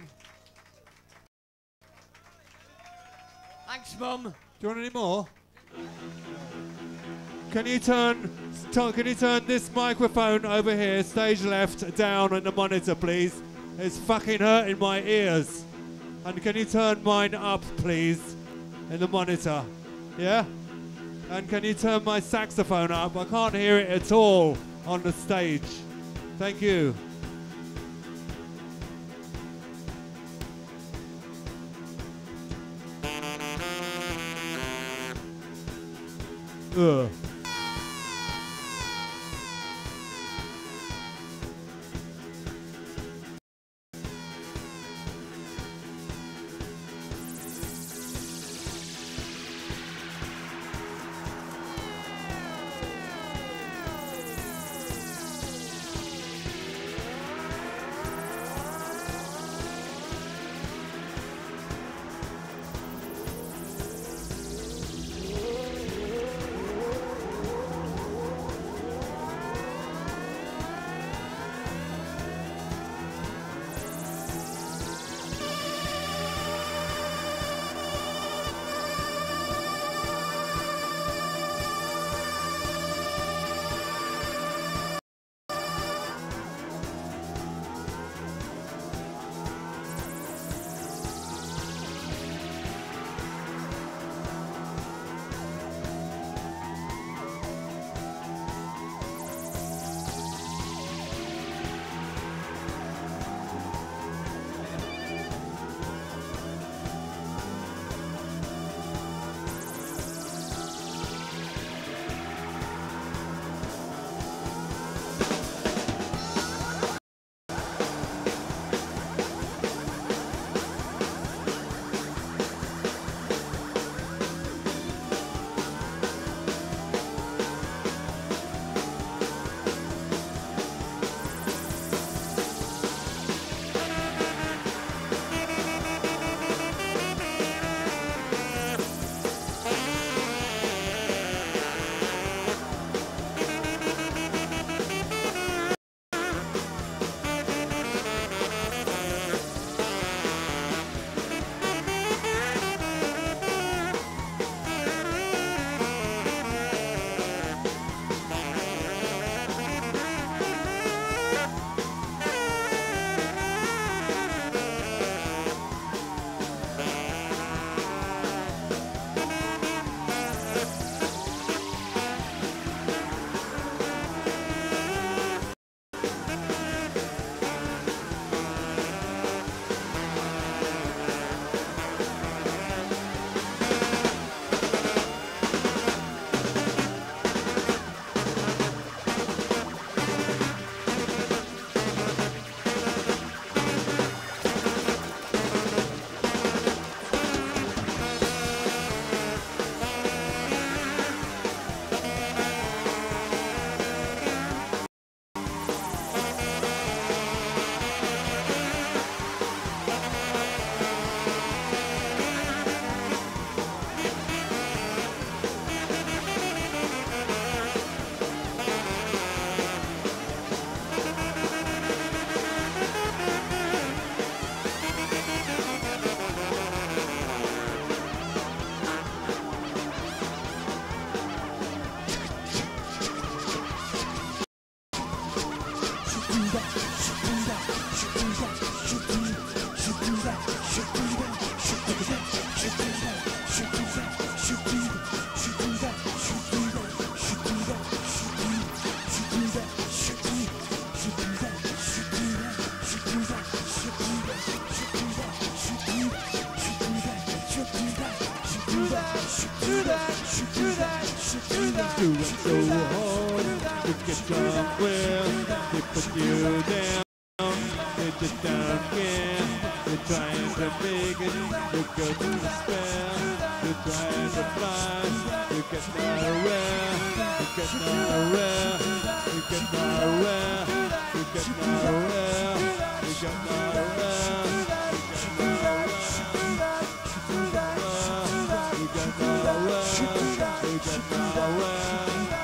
Thanks, Mum. Do you want any more? Can you turn, t- can you turn this microphone over here, stage left, down on the monitor, please? It's fucking hurting my ears. And can you turn mine up, please, in the monitor? Yeah? And can you turn my saxophone up? I can't hear it at all on the stage. Thank you. Ugh. doing so hard to get somewhere. They put you down, they just don't care. You're trying to make it, you go to despair. You're trying to fly, you get nowhere. You get nowhere, you get nowhere. You get nowhere, you get nowhere. You get nowhere, you get nowhere.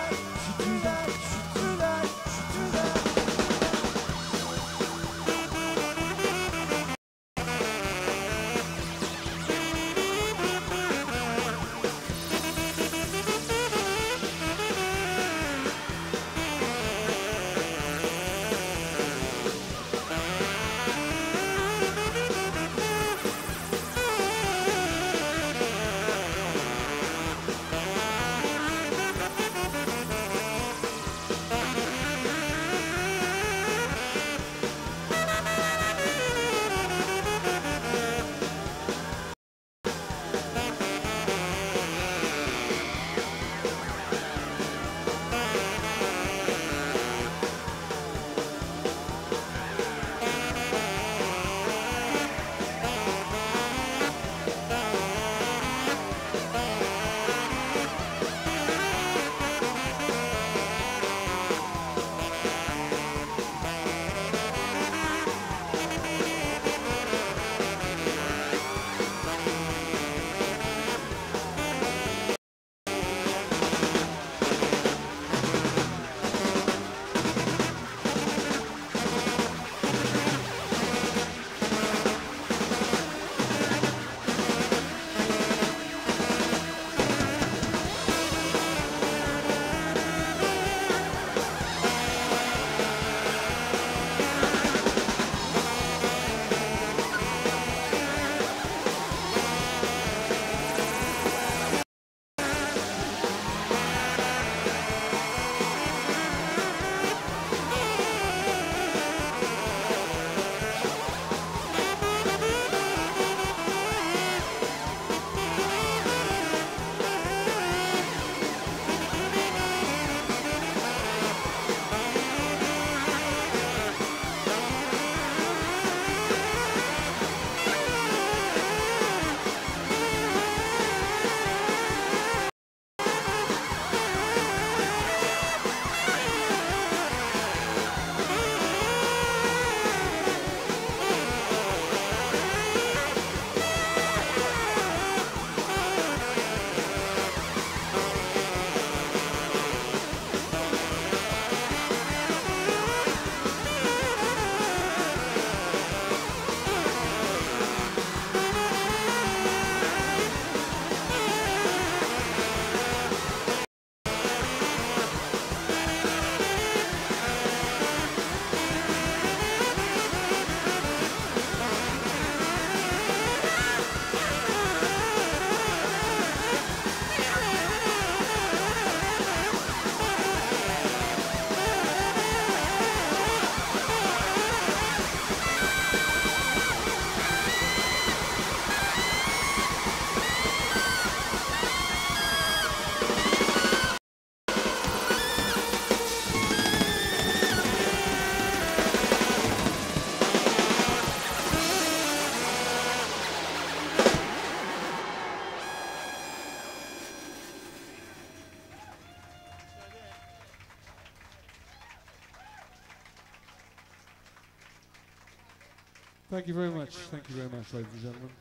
Thank you very much. Thank you very much, ladies and gentlemen.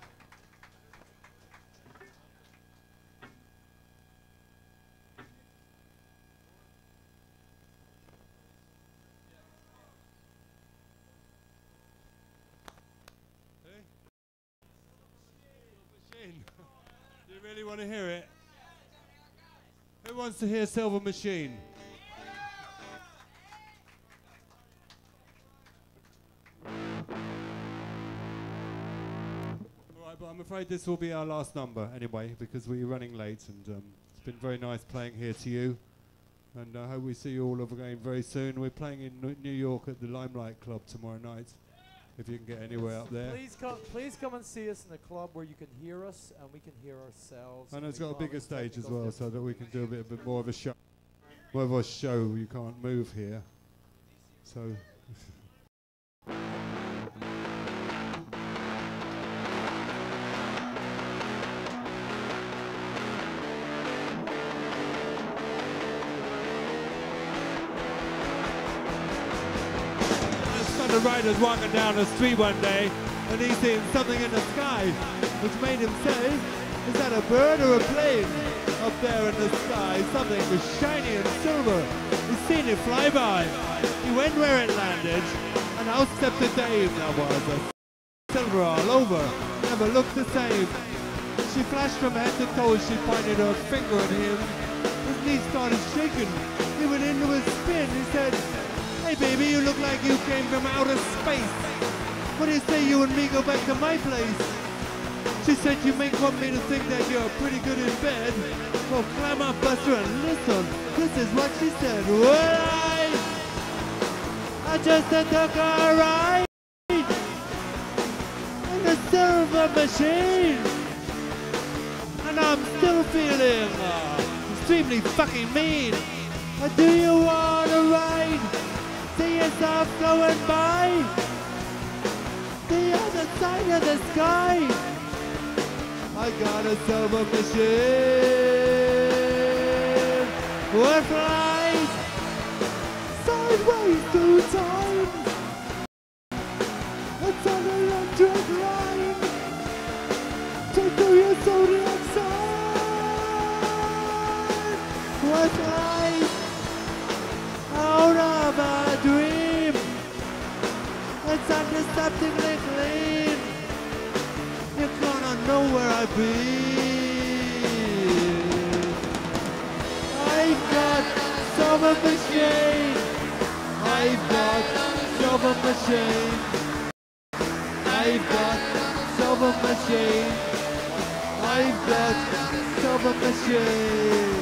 Machine. Do you really want to hear it? Who wants to hear Silver Machine? But I'm afraid this will be our last number anyway, because we're running late, and um, it's been very nice playing here to you. And I hope we see you all over again very soon. We're playing in N New York at the Limelight Club tomorrow night, if you can get anywhere up there. Please come, please come and see us in the club where you can hear us and we can hear ourselves. And it's got a bigger stage as well, so that we can do a bit, a bit more of a show. whatever show, you can't move here. So. The rider's walking down the street one day and he's seeing something in the sky which made him say, is that a bird or a plane up there in the sky? Something was shiny and silver. He's seen it fly by. He went where it landed and out stepped a dame. There was a silver all over, never looked the same. She flashed from head to toe as she pointed her finger at him. His knees started shaking. He went into his spin. He said, hey baby, you look like you came from outer space. What do you say you and me go back to my place? She said, you may want me to think that you're pretty good in bed. Well, climb up, Buster, and listen. This is what she said. Well, I, I just took a ride in the silver machine. And I'm still feeling uh, extremely fucking mean. But do you want to ride? See yourself going by the other side of the sky. I got a silver machine what flies sideways through time. It's an electric line to do your zodiac sign. What flies out of a dream. It's undeceptively clean. You're gonna know where I've been. I've got silver machine. I've got silver machine. I've got silver machine. I've got silver machine.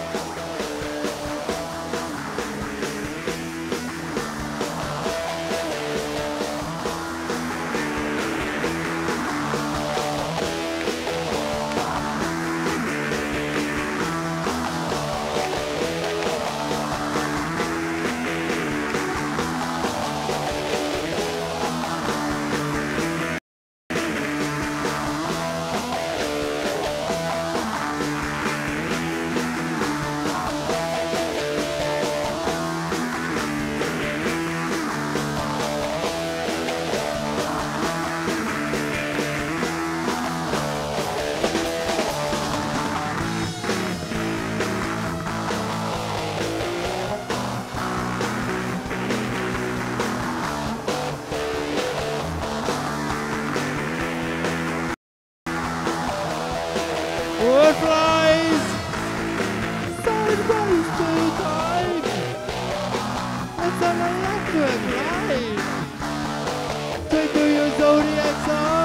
It flies sideways through time. It's an electric line to do your zodiac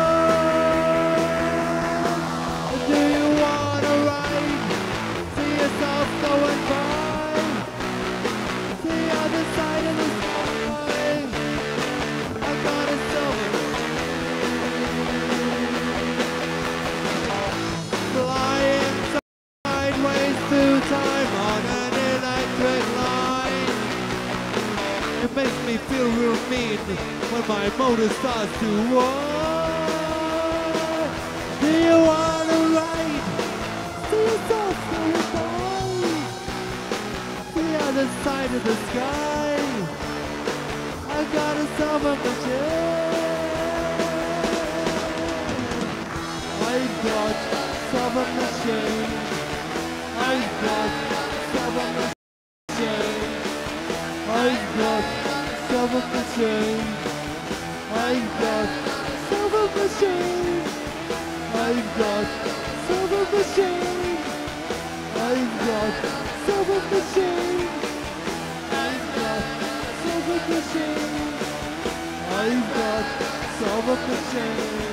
sign. Do you wanna ride? See yourself going by the other side of the sky. I got a silver flying sideways through time on an electric line. It makes me feel real mean when my motor starts to walk. Do you wanna ride? See yourself going by the other side of the sky. I got a silver machine. I've got silver machine. I've got silver machine. I've got silver machine. I've got silver machine. I've got silver machine. I've got silver machine. I've got silver machine. I've got silver machine.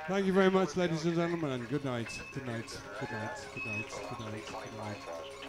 Thank you very much, ladies and gentlemen, and good night. Good night. Good night. Good night. Good night. Good night.